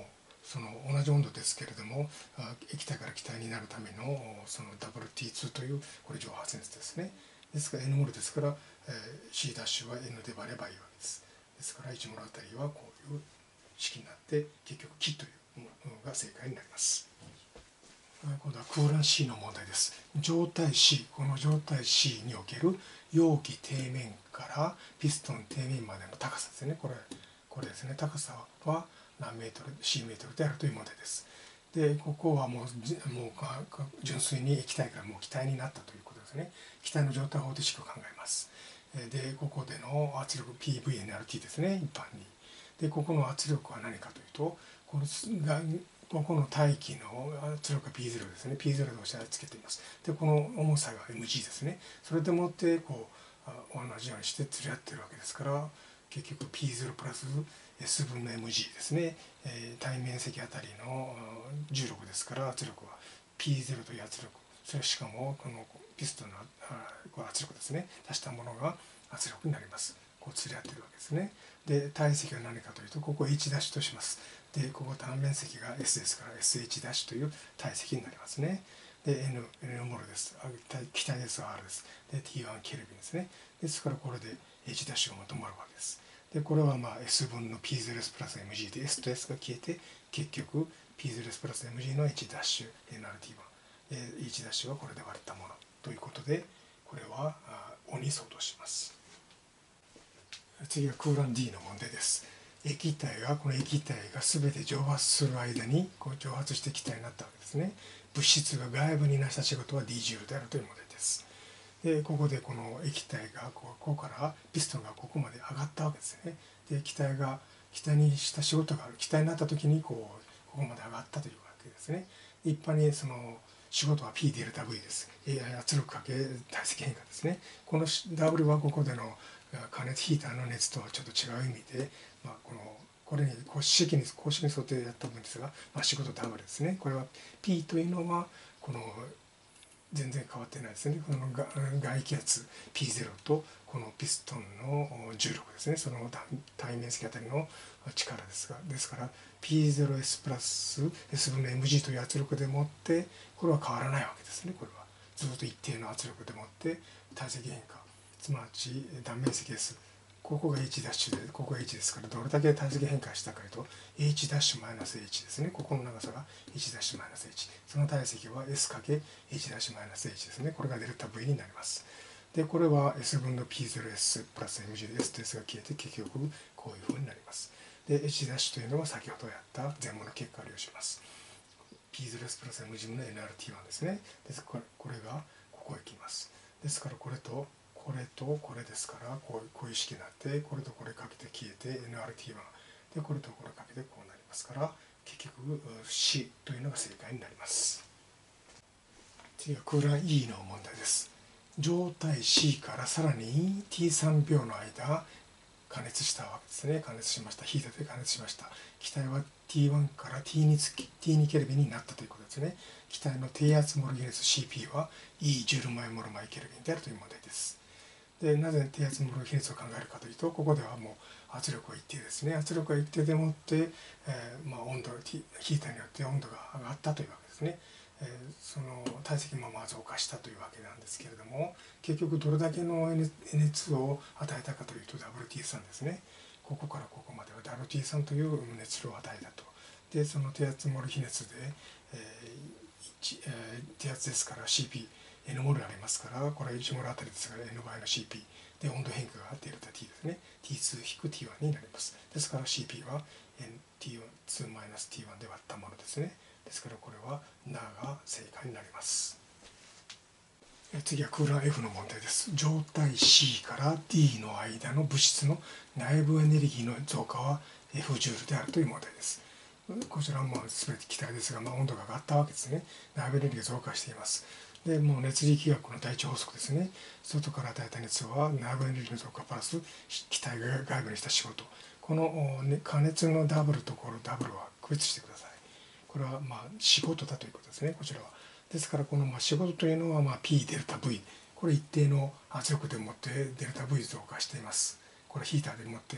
その同じ温度ですけれども、液体から気体になるためのその ダブリューティーツー というこれ蒸発熱ですね。ですから N モルですから、えー、C' は N で割ればいいわけです。ですからいちモルあたりはこういう式になって結局気というのが正解になります。今度は空欄 C の問題です。状態 C、この状態 C における容器底面からピストン底面までの高さですね。これ、これですね。高さは何メートル、C メートルであるという問題です。で、ここはもう、もう純粋に液体からもう気体になったということですね。気体の状態方程式を考えます。で、ここでの圧力 ピーブイエヌアールティー ですね、一般に。で、ここの圧力は何かというと、このがここの大気の圧力が ピーゼロ ですね。ピーゼロ で押し付けています。で、この重さが エムジー ですね。それでもってこう同じようにして釣り合っているわけですから、結局 ピーゼロ プラス S 分の エムジー ですね。えー、対面積あたりの重力ですから、圧力は ピーゼロ という圧力。それしかもこのピストンの圧力ですね。足したものが圧力になります。こう釣り合っているわけですね。で、体積は何かというと、ここ H' とします。で、ここ単面積が S ですから エスエイチ という体積になりますね。で、N、N モルです。気体ですが R です。で、ティーワン ケルビンですね。ですからこれで H' が求まるわけです。で、これはまあ S 分の ピーゼロエス プラス エムジー で S と S が消えて、結局 ピーゼロエス プラス エムジー の H' エヌアールティーワン。H' はこれで割れたものということで、これはOに相当します。次は空欄 D の問題です。液体がこの液体が全て蒸発する間にこう蒸発して気体になったわけですね。物質が外部になした仕事は ディージュールであるという問題です。でここでこの液体がここからピストンがここまで上がったわけですね。で気体が気体にした仕事がある気体になった時にこうここまで上がったというわけですね。一般にその仕事は P デルタ V です。圧力かけ体積変化ですね。この W はここでの加熱ヒーターの熱とはちょっと違う意味で、まあ、このこれに公式に公式に沿ってやった分ですが、まあ、仕事 W ですね。これは P というのはこの全然変わってないですね。この外気圧 ピーゼロ とこのピストンの重力ですね。その対面積あたりの力ですが、ですから ピーゼロエス プラス S 分の エムジー という圧力でもってこれは変わらないわけですね。これはずっと一定の圧力でもって体積変化、すなわち断面積 S、ここが H' でここが H ですから、どれだけ体積変化したかというと H' マイナス H ですね。ここの長さが H' マイナス H、 その体積は S かけ H' マイナス H ですね。これがデルタ V になります。でこれは S 分の ピーゼロエス プラス エムジー で S と S が消えて結局こういうふうになります。で H' というのは先ほどやった全部の結果を利用します。 ピーゼロエス プラス エムジー の エヌアールティーワン ですね。ですからこれがここへ来ます。ですからこれとこれとこれですからこうこういう式になって、これとこれかけて消えて エヌアールティーワン でこれとこれかけてこうなりますから、結局 C というのが正解になります。次は空欄 E の問題です。状態 C からさらに ティースリー 秒の間加熱したわけですね。加熱しました。ヒーターで加熱しました。気体は ティーワン から ティーツー ティーツー ケルビンになったということですね。気体の低圧モル比率 シーピー は E ジュールマイモルマイケルビンであるという問題です。でなぜ低圧モル比率を考えるかというと、ここではもう圧力は一定ですね。圧力は一定でもって、えーまあ、温度ヒーターによって温度が上がったというわけですね。えー、その体積もまあ増加したというわけなんですけれども、結局どれだけの熱を与えたかというと ダブリューティースリー ですね。ここからここまでは ダブリューティースリー という熱量を与えたと。でその低圧モル比熱で、えーえー、低圧ですから シーピーN モルありますから、これはいちモルあたりですから N 倍の シーピー で温度変化がデルタ T ですね。ティーツー ティーワン になります。ですから シーピー は ティーツー マイナス ティーワン で割ったものですね。ですからこれはナが正解になります。次は空欄 F の問題です。状態 C から D の間の物質の内部エネルギーの増加は F ジュールであるという問題です。こちらも全て気体ですが、まあ、温度が上がったわけですね。内部エネルギーが増加しています。でもう熱力学の第一法則ですね。外から与えた熱は内部エネルギーの増加プラス気体が外部にした仕事。この加熱のダブルところダブルは区別してください。これはまあ仕事だということですね。こちらは。ですからこのまあ仕事というのはまあ P デルタ V。これ一定の圧力でもってデルタ V 増加しています。これヒーターでもって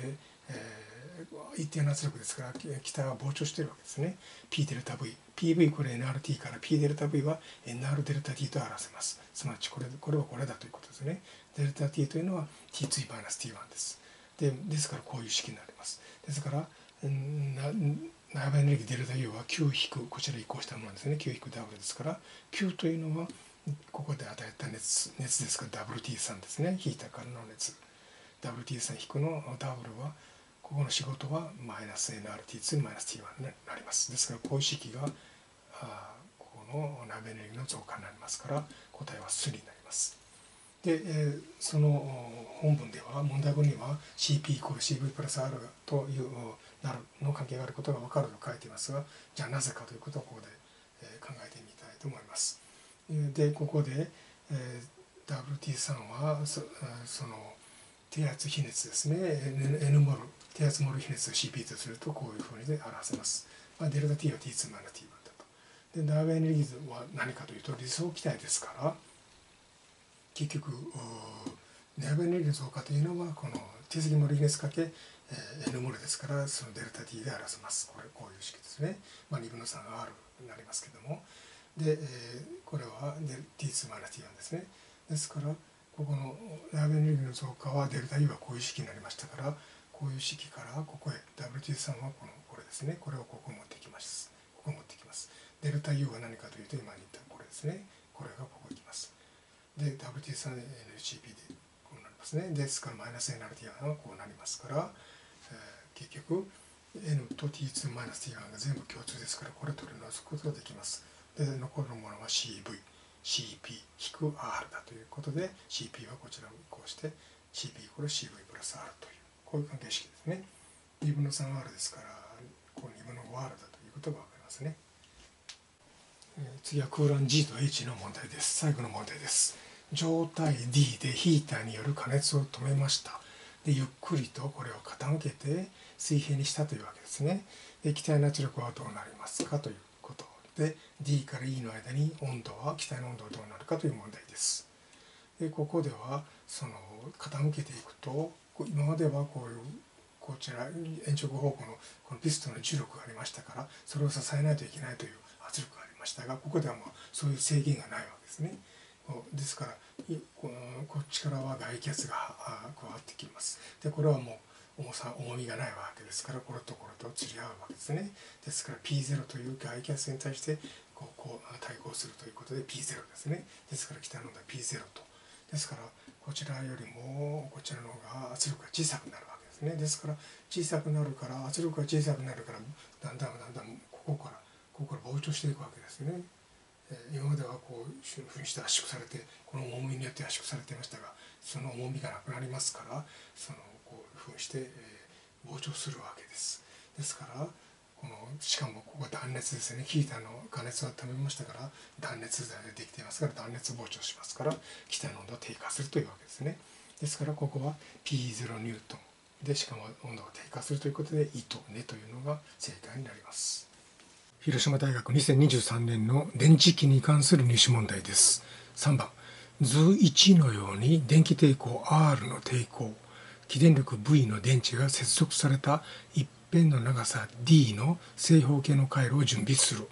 えー、一定の圧力ですから気体は膨張しているわけですね。 P デルタ V、 ピーブイ これ エヌアールティー から P デルタ V は エヌアール デルタ T と表せます。すなわちこれこれはこれだということですね。デルタ T というのは ティーツー マイナス ティーワン です。でですからこういう式になります。ですから内部エネルギーデルタ U は Q 引くこちら移行したものですね。 Q 引く W ですから Q というのはここで与えた熱熱ですから ダブリューティースリー ですね。引いたからの熱 ダブリューティースリー 引くの W はここの仕事はマイナス エヌアールティーツー マイナス ティーワン になります。ですからこういう式があここの内部エネルギーの増加になりますから答えはスリーになります。で、えー、その本文では問題文には シーピー イコール シーブイ プラス R というなるの関係があることが分かると書いていますが、じゃあなぜかということをここで、えー、考えてみたいと思います。でここで、えー、ダブリューティースリー は そ, その低圧比熱ですね N モル低圧モル比熱を シーピー とするとこういうふうに表せます。まあ、デルタ T は ティーツー マイナス ティーワン だと。で内部エネルギーは何かというと理想気体ですから結局内部エネルギーの増加というのはこの T 積モル比熱かけ N モルですからそのデルタ T で表せます。これこういう式ですね。まあ、にぶんのさんが R になりますけどもで、えー、これは ティーツー マイナス ティーワン ですね。ですからここの内部エネルギーの増加はデルタ U はこういう式になりましたからこういう式からここへ ダブリューティースリー はこのこれですね。これをここ持ってきます。ここ持ってきます。デルタ U は何かというと今言ったこれですね。これがここ行きます。で ダブリューティースリー で エヌシーピー でこうなりますね。ですからマイナス エヌアールティーワン はこうなりますから、えー、結局 N と ティーツー マイナス ティーワン が全部共通ですからこれ取り除くことができます。で残るものは シーブイ、シーピー 引く R だということで シーピー はこちらを移行して シーピー イコール シーブイ プラス R というこういう関係式ですね。にぶんの さんアール ですからこうにぶんの ごアール だということが分かりますね。次は空欄 G と H の問題です。最後の問題です。状態 D でヒーターによる加熱を止めました。でゆっくりとこれを傾けて水平にしたというわけですね。で気体の圧力はどうなりますかということで D から E の間に温度は気体の温度はどうなるかという問題です。でここではその傾けていくと今まではこういうこちら延直方向のこのピストンの重力がありましたからそれを支えないといけないという圧力がありましたがここではもうそういう制限がないわけですね。ですからこっちからは外気圧が加わってきます。でこれはもう重さ重みがないわけですからこれとこれと釣り合うわけですね。ですから ピーゼロ という外気圧に対してこうこう対抗するということで ピーゼロ ですね。ですから気体の温度は ピーゼロ と。ですからこちらよりもこちらの方が圧力が小さくなるわけですね。ですから小さくなるから圧力が小さくなるからだんだんだんだんここからここから膨張していくわけですね。今まではこういうふうにして圧縮されてこの重みによって圧縮されていましたがその重みがなくなりますからそのこういうふうにして、えー、膨張するわけです。ですからこのしかもここは断熱ですね。ヒーターの加熱を温めましたから断熱材でできていますから断熱膨張しますから気体の温度は低下するというわけですね。ですからここは ピーゼロ ニュートンでしかも温度が低下するということで「い」と「ね」というのが正解になります。広島大学にせんにじゅうさんねんの電池機に関する入試問題です。さんばん図いちのように電気抵抗 R の抵抗起電力 V の電池が接続された一辺の長さ D の正方形の回路を準備する。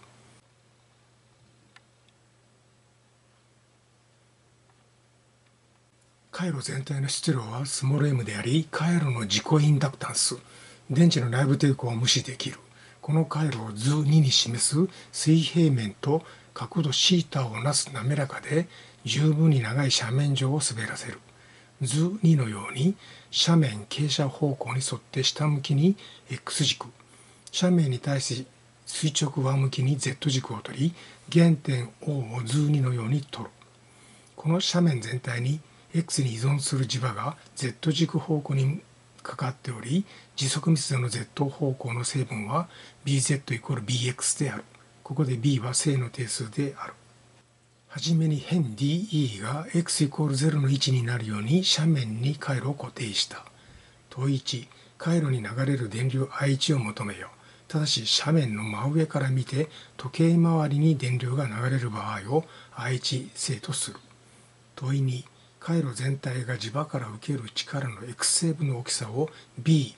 回路全体の質量はスモール m であり回路の自己インダクタンス電池の内部抵抗を無視できる。この回路を図にに示す水平面と角度 θ をなす滑らかで十分に長い斜面上を滑らせる。図にのように斜面傾斜方向に沿って下向きに X 軸斜面に対し垂直上向きに Z 軸を取り原点 O を図にのように取る。この斜面全体に X に依存する磁場が Z 軸方向にかかっており時速密度の Z 方向の成分は ビーゼット イコール ビーエックス である。ここで B は正の定数である。はじめに辺 ディーイー が x イコールゼロの位置になるように斜面に回路を固定した。問いち、回路に流れる電流 アイワン を求めよ。ただし斜面の真上から見て時計回りに電流が流れる場合を アイワン 正とする。問いに、回路全体が磁場から受ける力の X 成分の大きさを B、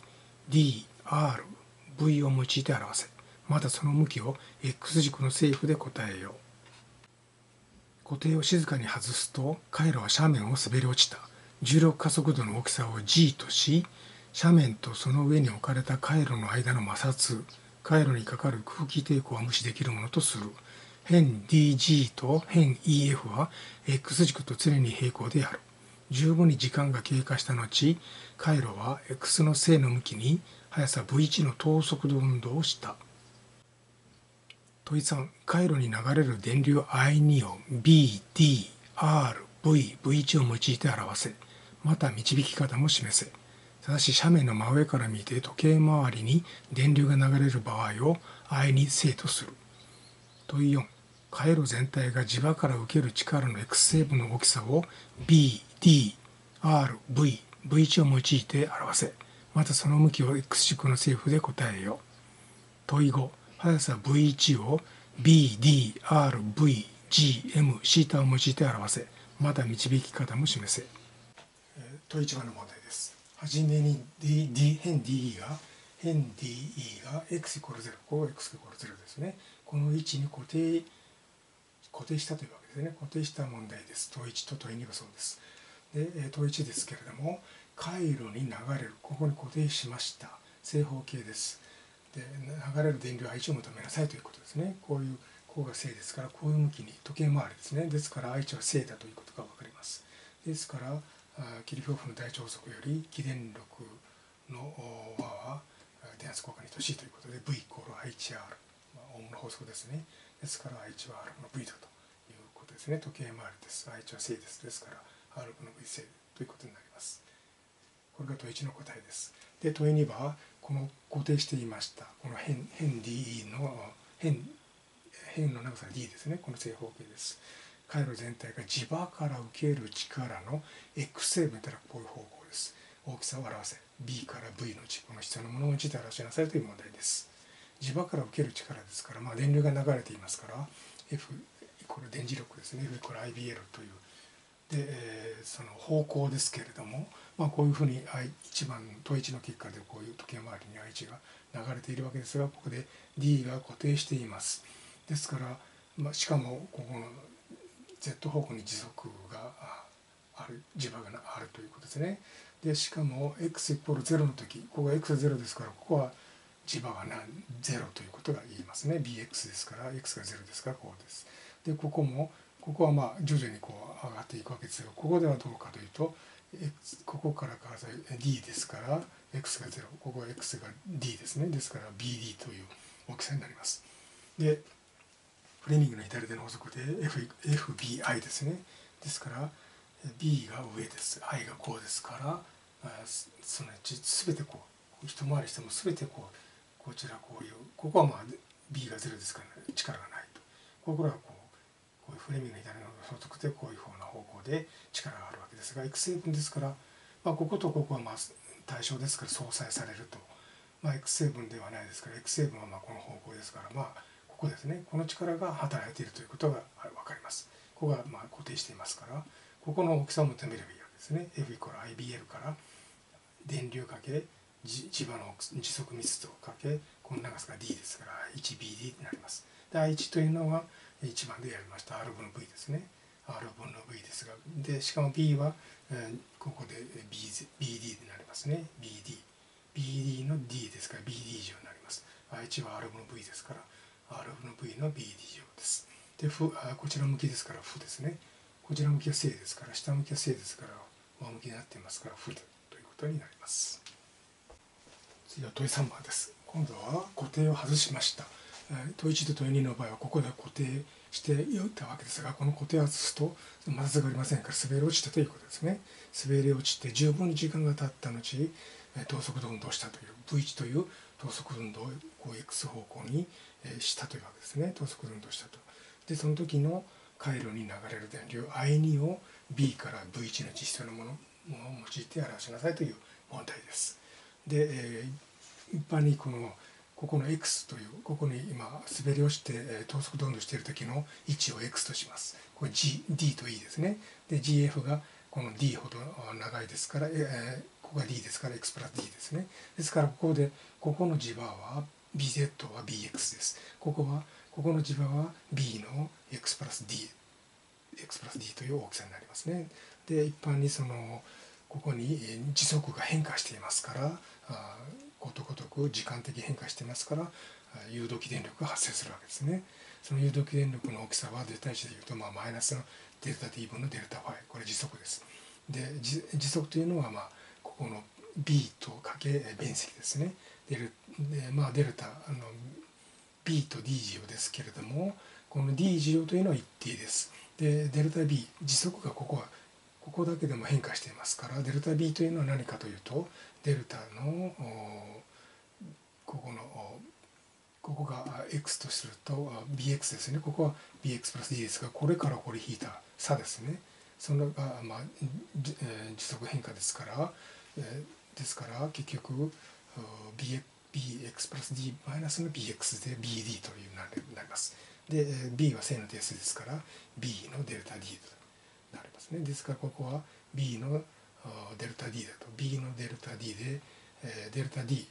ディー、アール、ブイ を用いて表せ。またその向きを X 軸の正負で答えよう。固定を静かに外すと回路は斜面を滑り落ちた。重力加速度の大きさを G とし、斜面とその上に置かれた回路の間の摩擦、回路にかかる空気抵抗は無視できるものとする。辺 ディージー と辺 イーエフ は X 軸と常に平行である。十分に時間が経過した後、回路は X の正の向きに速さ ブイワン の等速度運動をした。問いさん、回路に流れる電流 アイツー を B、D、R、V、ブイワン を用いて表せ。また導き方も示せ。ただし斜面の真上から見て時計回りに電流が流れる場合を アイツー 正とする。問いよん、回路全体が磁場から受ける力の X 成分の大きさを B、D、R、V、ブイワン を用いて表せ。またその向きを X 軸の正負で答えよ。問いご、速さ ブイワン を B、D、R、V、G、M、θ を用いて表せ。また導き方も示せ。問いいちばんの問題です。はじめに D、D、辺 ディーイー が辺 ディーイー が x イコールゼロ、ここが x イコールゼロですね。この位置に固定固定したというわけですね。固定した問題です。問いいちと問いにはそうです。で、問いいちですけれども、回路に流れる、ここに固定しました。正方形です。で、流れる電流 アイワン を求めなさいということですね。こういう、ここが正ですから、こういう向きに時計回りですね。ですから アイワン は正だということが分かります。ですから、キルヒョーフの第一法則より起電力の和は電圧効果に等しいということで V イコール アイワンアール、まあ、オームの法則ですね。ですから アイワンアール の V だということですね。時計回りです。アイワン は正です。ですから アール の V 正ということになります。これが問いいちの答えです。で、問いにはこの固定していましたこの辺辺 ディーイー の辺辺の長さ D ですね。この正方形です。回路全体が磁場から受ける力の X 成分というのはこういう方向です。大きさを表せ。B から V の軸の必要なものを用いて表しなさいという問題です。磁場から受ける力ですから、まあ、電流が流れていますから F イコール電磁力ですね。F イコール アイビーエル というで、えー、その方向ですけれども、まあ、こういうふうにいちばん問いいちの結果でこういう時計回りに アイワン が流れているわけですが、ここで D が固定しています。ですから、まあ、しかもここの Z 方向に磁速がある、磁場があるということですね。で、しかも x イコールゼロの時、ここが x がゼロですから、ここは磁場がゼロということが言えますね。ビーエックス ですから、x がゼロですから、こうです。で、ここも、ここはまあ徐々にこう上がっていくわけですが、ここではどうかというと、X、ここからから D ですから、x がゼロ、ここは x が D ですね。ですから ビーディー という大きさになります。で、フレミングの左手の法則で F、エフビーアイ ですね。ですから B が上です。I がこうですから、その全てこう、一回りしても全てこう、こちらこういう、ここはまあ B がゼロですから力がないと。ここらはこう、こういうフレミングの左の法則でこういうふうな方向で力があるわけですが、X 成分ですから、まあ、こことここはまあ対象ですから相殺されると。まあ、X 成分ではないですから、X 成分はまあこの方向ですから、まあ、ここですね。この力が働いているということが分かります。ここがまあ固定していますから、ここの大きさを求めればいいわけですね。F イコール アイビーエル から電流かけ磁場の磁速密度かけこの長さが D ですから ワンビーディー になります。で アイワン というのはいちばんでやりました R 分の V ですね。R 分の V ですが、でしかも B は、えー、ここで B、ビーディー になりますね。ビーディー。ビーディー の D ですから ビーディー 以上になります。アイワン は R 分の V ですから R 分の V の ビーディー 以上です。で、負あこちら向きですから負ですね。こちら向きは正ですから、下向きは正ですから、上向きになっていますから負ということになります。次は問いさんばんです。今度は固定を外しました。問いいちと問いにの場合はここで固定していったわけですが、この固定を外すと摩擦がありませんから滑り落ちたということですね。滑り落ちて十分に時間が経った後、等速度運動をしたという ブイワン という等速運動をこう X 方向にしたというわけですね。等速運動をしたと。で、その時の回路に流れる電流 アイツー を B から ブイワン の実質のものを用いて表しなさいという問題です。で、えー、一般にこのここの X というここに今滑り落ちて等速度運動している時の位置を X とします。これ G、D と E ですね。で ジーエフ がこの D ほど長いですから、えー、こここが D ですから x プラス D ですね。ですからここでここの磁場は ビーゼット は ビーエックス です。ここはここの磁場は B の x プラス D x プラス D という大きさになりますね。で一般にそのここに時速が変化していますから、あことごとく時間的変化していますから誘導起電力が発生するわけですね。その誘導起電力の大きさは絶対値でいうと、まあ、マイナスのデルタ t 分のデルタ φ、これ時速です。で時速というのは、まあ、ここの B とかけ面積ですね。デルで、まあ、デルタあの B と D 乗ですけれども、この D 乗というのは一定です。でデルタ B 時速がここはここだけでも変化していますから、デルタ B というのは何かというと、デルタのここのここが x とすると ビーエックス ですね。ここは ビーエックス プラス D ですが、これからこれ引いた差ですね。それが、まあ、時速変化ですから、ですから結局 ビーエックス プラス D マイナスの ビーエックス で ビーディー というなります。で B は正の定数ですから B のデルタ D となりますね。ですからここは B のデルタ D だと B のデルタ D でデルタ D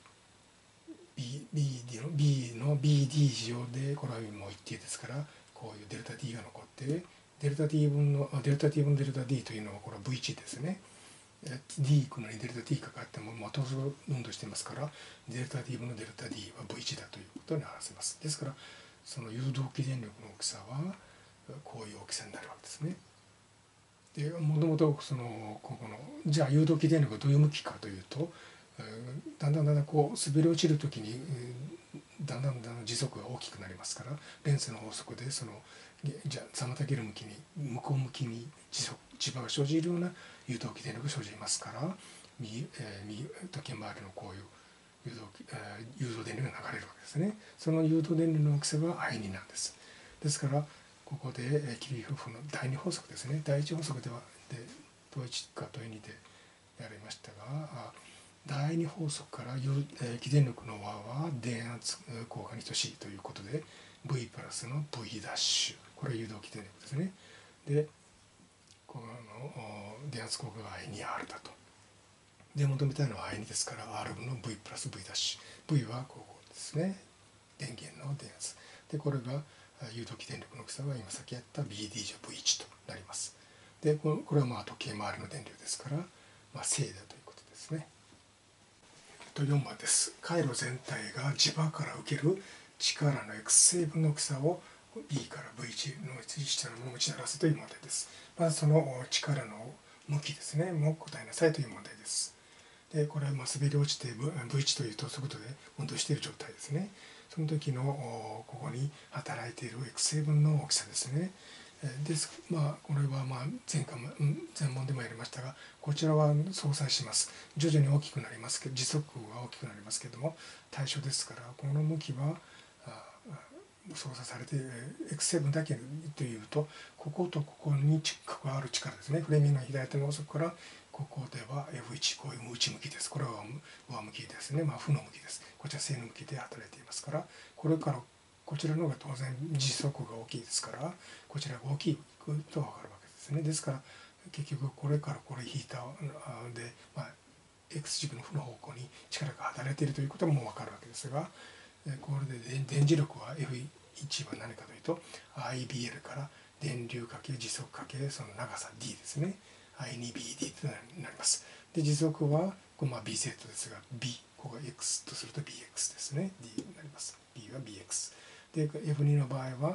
B, B, の B の ビーディー 乗でこれはもう一定ですから、こういうデルタ D が残ってデルタ T 分のデルタ T 分デルタ D というのはこれは ブイワン ですね。D 行くのにデルタ T かかっても、まあ、等速運動してますから、デルタ T 分のデルタ D は ブイワン だということに表せます。ですからその誘導起電力の大きさはこういう大きさになるわけですね。でもともとそのここのじゃあ誘導起電力がどういう向きかというと、だんだんだんだんこう滑り落ちる時にだんだんだんだん時速が大きくなりますから、レンズの法則でそのじゃ妨げる向きに向こう向きに磁速磁場が生じるような誘導起電力が生じますから、右、えー、右時計回りのこういう誘導、えー、誘導電力が流れるわけですね。その誘導電力の大きさが アイツー なんです。ですからここでキリヒョフのだいに法則ですね。だいいち法則ではで問いいちか問いにでやりましたが、だいに法則から起電力の和は電圧効果に等しいということで V プラスの V ダッシュ、これは誘導起電力ですね。でこの電圧効果が アイツーアール だと。で求めたいのは アイツー ですから R 分の V プラス V ダッシュ、 V はここですね、電源の電圧で、これが誘導起電力の大きさは今さっきやった ビーディー 乗 ブイワン となります。でこれはまあ時計回りの電流ですから、まあ、正だということですね。よんばんです。回路全体が磁場から受ける力の X 成分の大きさを B から ブイワン の下のものを打ち鳴らせという問題です。まずその力の向きですね、もう答えなさいという問題です。でこれはまあ滑り落ちて ブイワン という等速度で運動している状態ですね。その時のここに働いている X 成分の大きさですね。ですまあこれはまあ前回も前問でもやりましたが、こちらは相殺します。徐々に大きくなりますけど、時速が大きくなりますけども対象ですから、この向きは操作されて X 成分だけというと、こことここに関わる力ですね。フレーミングの左手の法則からここでは エフワン、こういう内向きです。これは上向きですね。まあ負の向きです。こちら正の向きで働いていますから、これからこちらの方が当然時速が大きいですから、こちらが大きいと分かるわけですね。ですから結局これからこれ引いたで、まあ、X 軸の負の方向に力が働いているということも分かるわけですが、これで電磁力は エフワン は何かというと アイビーエル から電流かけ時速かけその長さ D ですね。アイツービーディー となります。で時速はこれまあ B セットですが B、ここが X とすると ビーエックス ですね。D になります。B は ビーエックス。で エフツー の場合は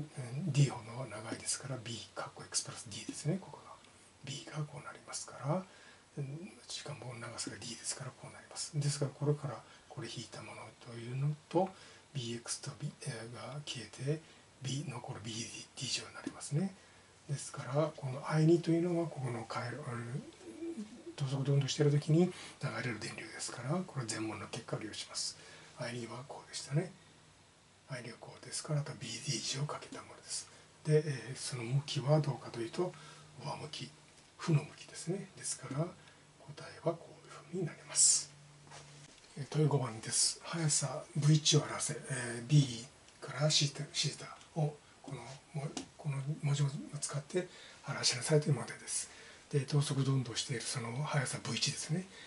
D ほど長いですから B かっこ X プラス D ですね。ここが B がこうなりますから、しかも長さが D ですからこうなります。ですからこれからこれ引いたものというのと ビーエックス と B が消えて B 残る ビーディー 乗になりますね。ですからこの アイツー というのはここの回路等速で運動している時に流れる電流ですから、これ全問の結果を利用します。アイツー はこうでしたね。アイツー はこうですから、あと ビーディー 乗をかけたものです。で、その向きはどうかというと上向き、負の向きですね。ですから答えはこういうふうになります。問いごばんです。速さ ブイワン を表せ、えー、B から C をこのこの文字を使って表しなさいという問題です。で等速で運動しているその速さ ブイワン ですね。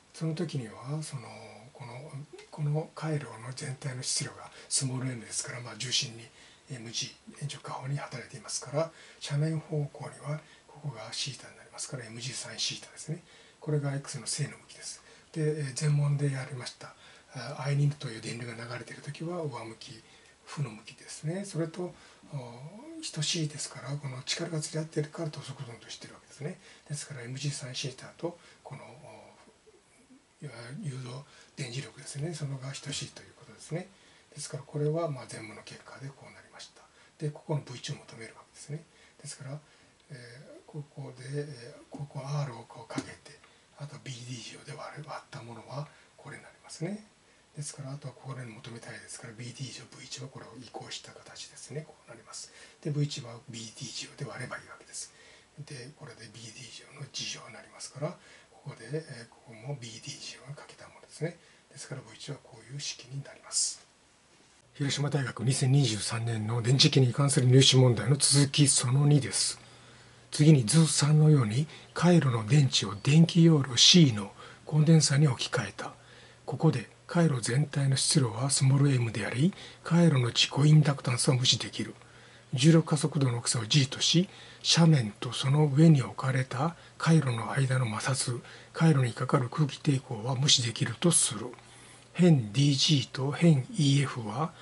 その時にはそのこのこの回路の全体の質量がスモール m ですから、まあ、重心に エムジー 円直下方に働いていますから、斜面方向にはここが θ になりますから エムジーサインシータ ですね。これが x の正の向きです。で全問でやりました アイに という電流が流れている時は上向き負の向きですね。それと等しいですから、この力が釣り合っているから等速度としているわけですね。ですから エムジーサインシータ とこの誘導電磁力ですね、そのが等しいということですね。ですからこれはまあ全部の結果でこうなりました。でここの ブイいち を求めるわけですね。ですから、えー、ここで、えー、ここ R をこうかけて、あと ビーディー 乗で割ったものはこれになりますね。ですからあとはこれに求めたいですから ビーディー 乗 ブイいち はこれを移行した形ですね。こうなります。で ブイいち は ビーディー 乗で割ればいいわけです。でこれで ビーディー 乗の次乗になりますから、ここで、えー、ここも ビーディー 乗がかけたものですね。ですから ブイいち はこういう式になります。広島大学にせんにじゅうさんねんの電磁気に関する入試問題の続きそのにです。次に図さんのように回路の電池を電気容量 C のコンデンサーに置き換えた。ここで回路全体の質量はスモール m であり、回路の自己インダクタンスは無視できる。重力加速度の大きさを g とし、斜面とその上に置かれた回路の間の摩擦、回路にかかる空気抵抗は無視できるとする。辺 ディージー と辺 イーエフ は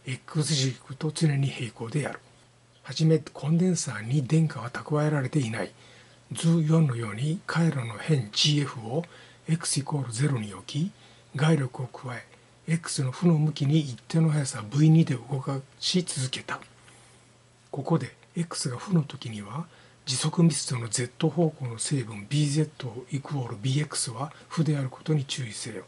X 軸と常に平行である。はじめコンデンサーに電荷は蓄えられていない。図よんのように回路の辺 ジーエフ を x イコールゼロに置き、外力を加え x の負の向きに一定の速さ ブイに で動かし続けた。ここで x が負の時には時速密度の z 方向の成分 ビーゼット イコール ビーエックス は負であることに注意せよ。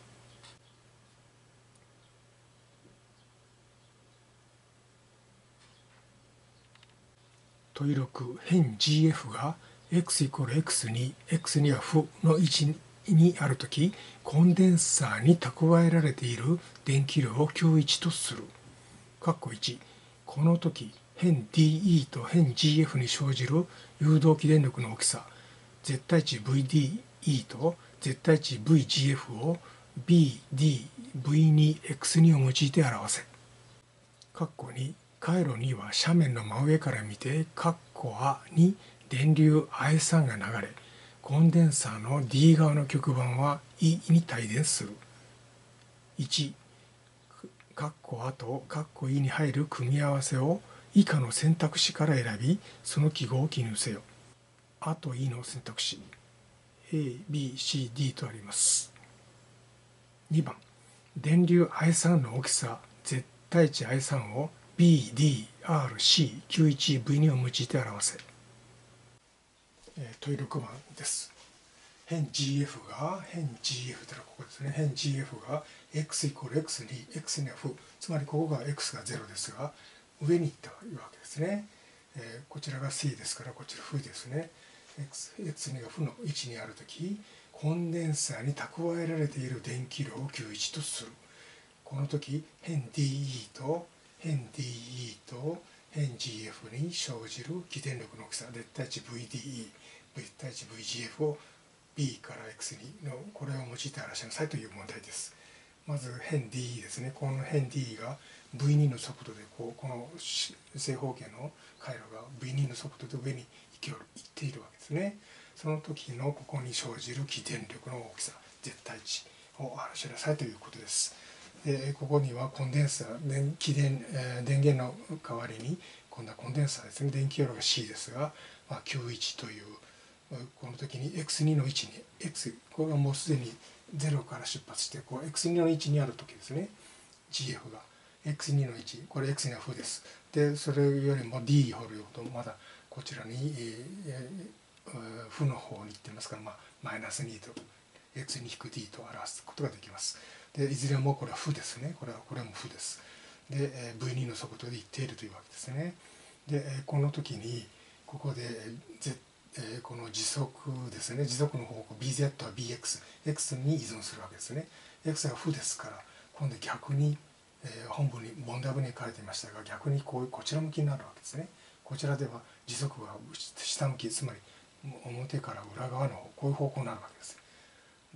問いろく、辺 ジーエフ が x イコール エックスに、x には負の位置にあるとき、コンデンサーに蓄えられている電気量を キューワン とする。括弧いち、このとき、辺 ディーイー と辺 ジーエフ に生じる誘導起電力の大きさ、絶対値 ブイディーイー と絶対値 ブイジーエフ を ビーディーブイにエックスに を用いて表せ。括弧に、回路には斜面の真上から見て、括弧あに電流 アイスリー が流れ、コンデンサーの D 側の極板は E に帯電する。いち、括弧あと括弧 E に入る組み合わせを以下の選択肢から選び、その記号を記入せよ。あと E の選択肢 A、B、C、D とあります。にばん、電流 アイスリー の大きさ絶対値 アイスリー を ビーディーアールシーきゅうじゅういちブイに を用いて表せ。問いろくばんです。辺 ジーエフ が辺 ジーエフ というのはここですね。辺 ジーエフ が x イコール エックスに、x には負、つまりここが x がゼロですが、上に行ったわけですね。えー、こちらが C ですから、こちら負ですね。x, x にが負の位置にあるとき、コンデンサーに蓄えられている電気量を キューワン とする。この時、辺 ディーイー と辺 ディーイー と辺 ジーエフ に生じる起電力の大きさ、絶対値 ブイディーイー、絶対値 ブイジーエフ を B から エックスに のこれを用いて表しなさいという問題です。まず辺 ディーイー ですね。この辺 ディーイー が ブイに の速度でこうこの正方形の回路が ブイに の速度で上に行っているわけですね。その時のここに生じる起電力の大きさ、絶対値を表しなさいということです。でここにはコンデンサー、電気電、えー、電源の代わりに今度はコンデンサーですね。電気容量が C ですが、まあ、キューワン というこの時に エックスに の位置に X これはもうすでにゼロから出発してこう エックスに の位置にある時ですね。 ジーエフ が エックスに の位置、これ X には負です。でそれよりも D ほるとまだこちらに、えー、負の方に行ってますから、まあ、マイナスにと エックスに -D と表すことができます。でいずれもこれは負ですね。これはこれも負です。で ブイに の速度で行っているというわけですね。でこの時にここで Zこの時速ですね。時速の方向 ビーゼット は ビーエックス、X に依存するわけですね。X が負ですから、今度逆に、えー、本文に問題文に書いていましたが、逆にこういうこちら向きになるわけですね。こちらでは時速が下向き、つまり表から裏側の方、こういう方向になるわけです。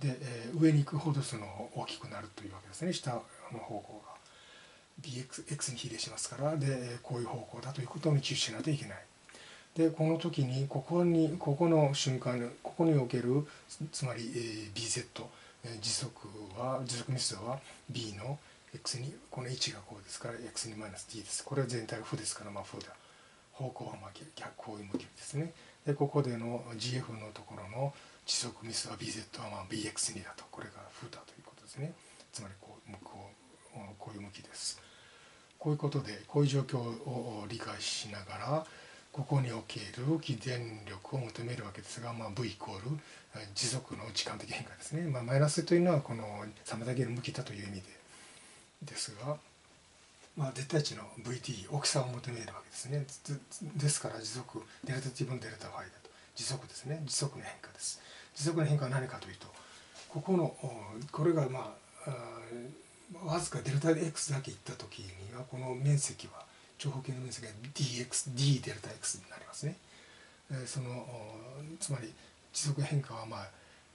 で、えー、上に行くほどその大きくなるというわけですね。下の方向が ビーエックス、X に比例しますから、でこういう方向だということに注意しないといけない。でこの時にここにここの瞬間ここにおけるつまり ビーゼット 時速は時速密度は B の X にこの位置がこうですから エックスにマイナス D です。これは全体が負ですから、まあ負だ。方向はまあ逆こういう向きですね。でここでの ジーエフ のところの時速密度は ビーゼット はまあ ビーエックスに だと、これが負だということですね。つまりこう向こうこういう向きです。こういうことでこういう状況を理解しながらここにおける起電力を求めるわけですが、まあ、V イコール時速の時間的変化ですね。まあ、マイナスというのはこの妨げる向きだという意味でですが、まあ、絶対値の ブイティー 大きさを求めるわけですね。ですから時速デルタ t 分デルタ φ だと時速ですね。時速の変化です。時速の変化は何かというとここのこれがまあわずかデルタ x だけいった時にはこの面積は長方形の面積が ディーエックス、D デルタ x になりますね。そのつまり時速変化はまあ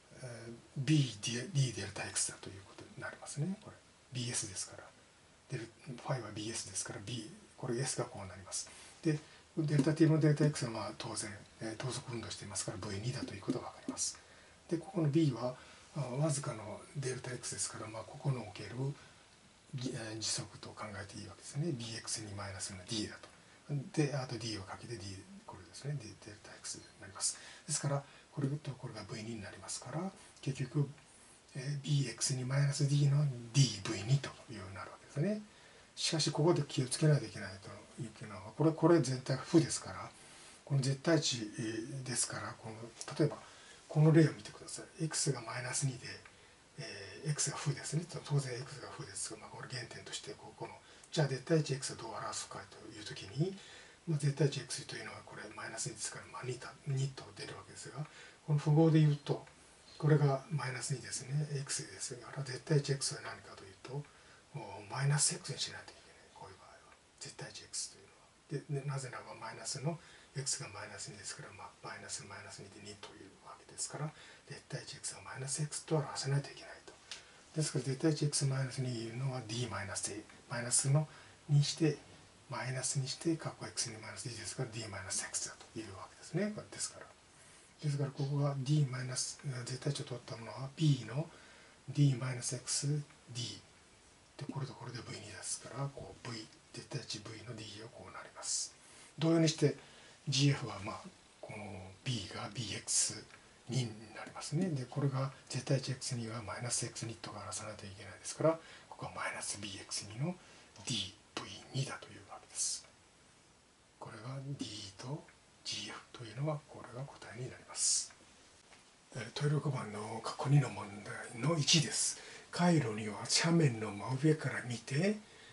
B、D デルタ x だということになりますね。これ ビーエス ですからデルファイは ビーエス ですから B これ S がこうなります。でデルタ t のデルタ x はまあ当然等速運動していますから ブイツー だということが分かります。でここの B はわずかのデルタ x ですから、まあ、ここのおける時速と考えていいわけですね。 ビーエックスに マイナスの D だと。であと D をかけて D これですね D デルタ X になります。ですからこれとこれが ブイツー になりますから結局 ビーエックスに マイナス D の ディーブイツー というようになるわけですね。しかしここで気をつけないといけないというのはこれこれ全体が負ですからこの絶対値ですからこの例えばこの例を見てください。 X がマイナスにでえー、x が負ですね。当然 x が負ですが、まあ、これ原点としてここのじゃあ絶対値 x をどう表すかという時に、まあ、絶対値 x というのはこれマイナスにですから、まあ、に, とにと出るわけですがこの符号で言うとこれがマイナスにですね x ですから絶対値 x は何かというとマイナス x にしないといけない。こういう場合は絶対値 x というのはで、ね、なぜならばマイナスの x がマイナスにですから、まあ、マイナスマイナスにでにというわけですから絶対値 x はマイナス x と表せないといけないと。ですから絶対値 x マイナスにいうのは d マイナス a マイナスのにしてマイナスにして括弧 x にマイナス d ですから d マイナス x だというわけですね。ですからですからここが d マイナス絶対値を取ったものは b の d マイナス xd でこれとこれで ブイツー ですからこう v 絶対値 v の d がこうなります。同様にして ジーエフ はまあこの b が ビーエックスに になりますね。でこれが絶対値 x にはマイナス エックスに とか表さないといけないですからここはマイナス ビーエックスに の ディーブイツー だというわけです。これが D と ジーエフ というのはこれが答えになります。問いろくばんの過去にの問題のいちです。回路には斜面の真上から見て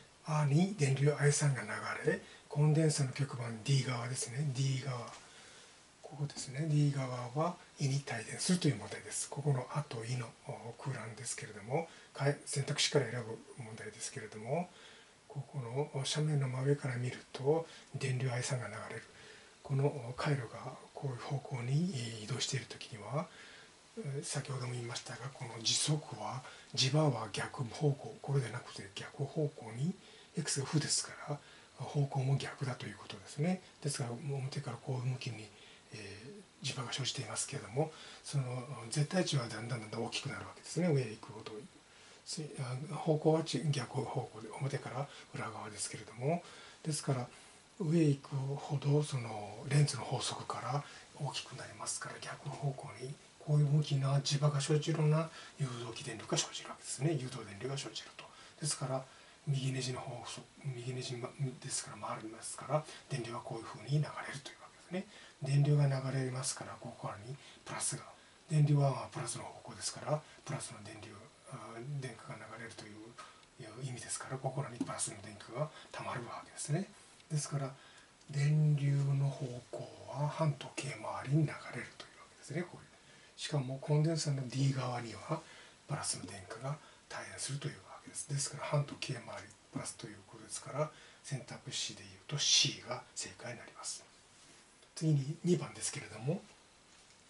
R に電流 I さんが流れコンデンサの極板 D 側ですね D 側ここですね D 側は E に帯電するという問題です。ここの「あ」と「い」の空欄ですけれども選択肢から選ぶ問題ですけれどもここの斜面の真上から見ると電流 I さんが流れるこの回路がこういう方向に移動している時には先ほども言いましたがこの時速は磁場は逆方向これでなくて逆方向に x が負ですから方向も逆だということですね。ですから表からこういう向きに、えー、磁場が生じていますけれどもその絶対値はだんだんだんだん大きくなるわけですね。上へ行くほど方向は逆方向で表から裏側ですけれどもですから上へ行くほどそのレンズの法則から大きくなりますから逆方向にこういう向きな磁場が生じるような誘導起電力が生じるわけですね。誘導電流が生じると。ですから右ネジの法則右ネジですから回りますから電流はこういうふうに流れるというわけですね。電流が流れますからここからにプラスが電流はプラスの方向ですからプラスの電流電荷が流れるという意味ですからここらにプラスの電荷がたまるわけですね。ですから電流の方向は反時計回りに流れるというわけですね。これしかもコンデンサの D 側にはプラスの電荷が帯電するというわけです。ですから反時計回りプラスということですから選択肢でいうと C が正解になります。次ににばんですけれども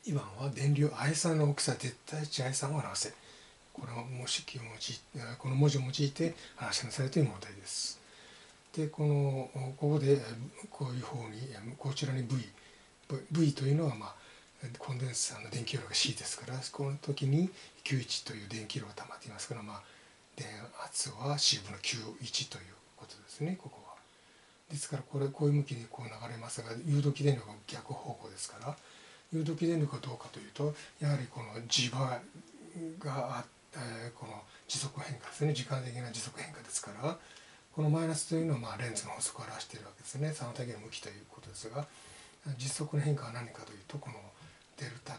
いばんは電流 アイさんの大きさ絶対値 アイさんを表せ。この模式を用いこの文字を用いて表しなさいという問題です。でこのここでこういう方にこちらに V V というのは、まあ、コンデンサーの電気量が C ですから、この時に キューワン という電気量が溜まっていますから、まあ、電圧は C 分の キューワン ということですね、ここは。ですからこれこういう向きにこう流れますが、誘導起電力が逆方向ですから、誘導起電力はどうかというと、やはりこの磁場があってえーこの時速変化ですね、時間的な時速変化ですから、このマイナスというのはまあレンズの法則を表しているわけですね。妨げる向きということですが、時速の変化は何かというと、このデルタ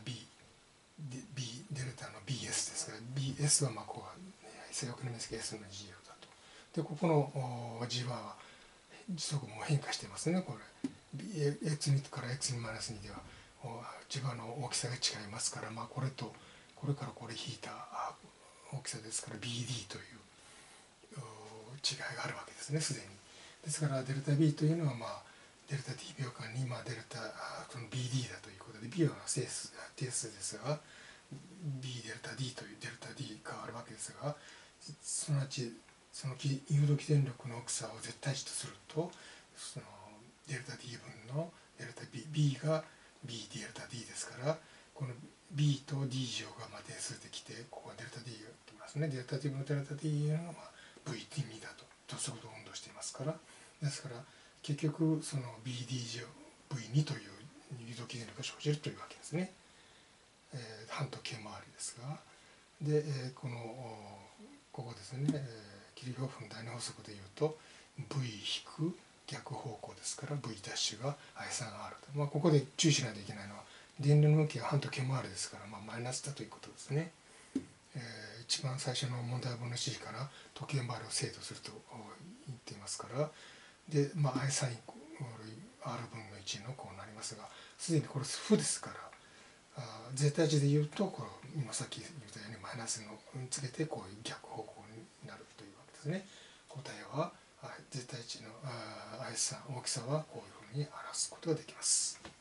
B、B デルタの ビーエス ですが、ビーエス はまあこう正確な面積 S の ジーエル だと。でここの磁場は時速も変化していますね。これ エックスに から エックスにマイナスに では磁場の大きさが違いますから、まあ、これとこれからこれ引いた大きさですから ビーディー という違いがあるわけですね、すでに。ですからデルタ B というのは、まあ、デルタ t 秒間に、まあ、デルタその ビーディー だということで、 B は整数定数ですが B デルタ D というデルタ D があるわけですが、すなわちその誘導起電力の大きさを絶対値とすると、そのデルタ D 分のデルタ B, B が B デルタ D ですから、この B と D 乗がまあ定数できて、ここはデルタ D がきますね。デルタ D 分のデルタ D のまあ ブイティーに だとと速度運動していますから、ですから結局その ビーディー 乗 ブイツー という誘導起電力が生じるというわけですね。えー、半時計回りですが、で、えー、このここですね、えー、キルヒョーフの第二法則でいうと V 引く逆方向ですから V' が アイスリーアール と、まあ、ここで注意しないといけないのは電流の向きが半時計回りですから、まあ、マイナスだということですね。えー、一番最初の問題文の指示から時計回りを精度すると言っていますから、で、まあ、アイサインイコール R 分のいちのこうなりますが、すでにこれ負ですから、あ絶対値で言うとこの今さっき言ったようにマイナスのつけてこういう逆方向になるというわけですね。答えは絶対値の アイエスさん 大きさはこういうふうに表すことができます。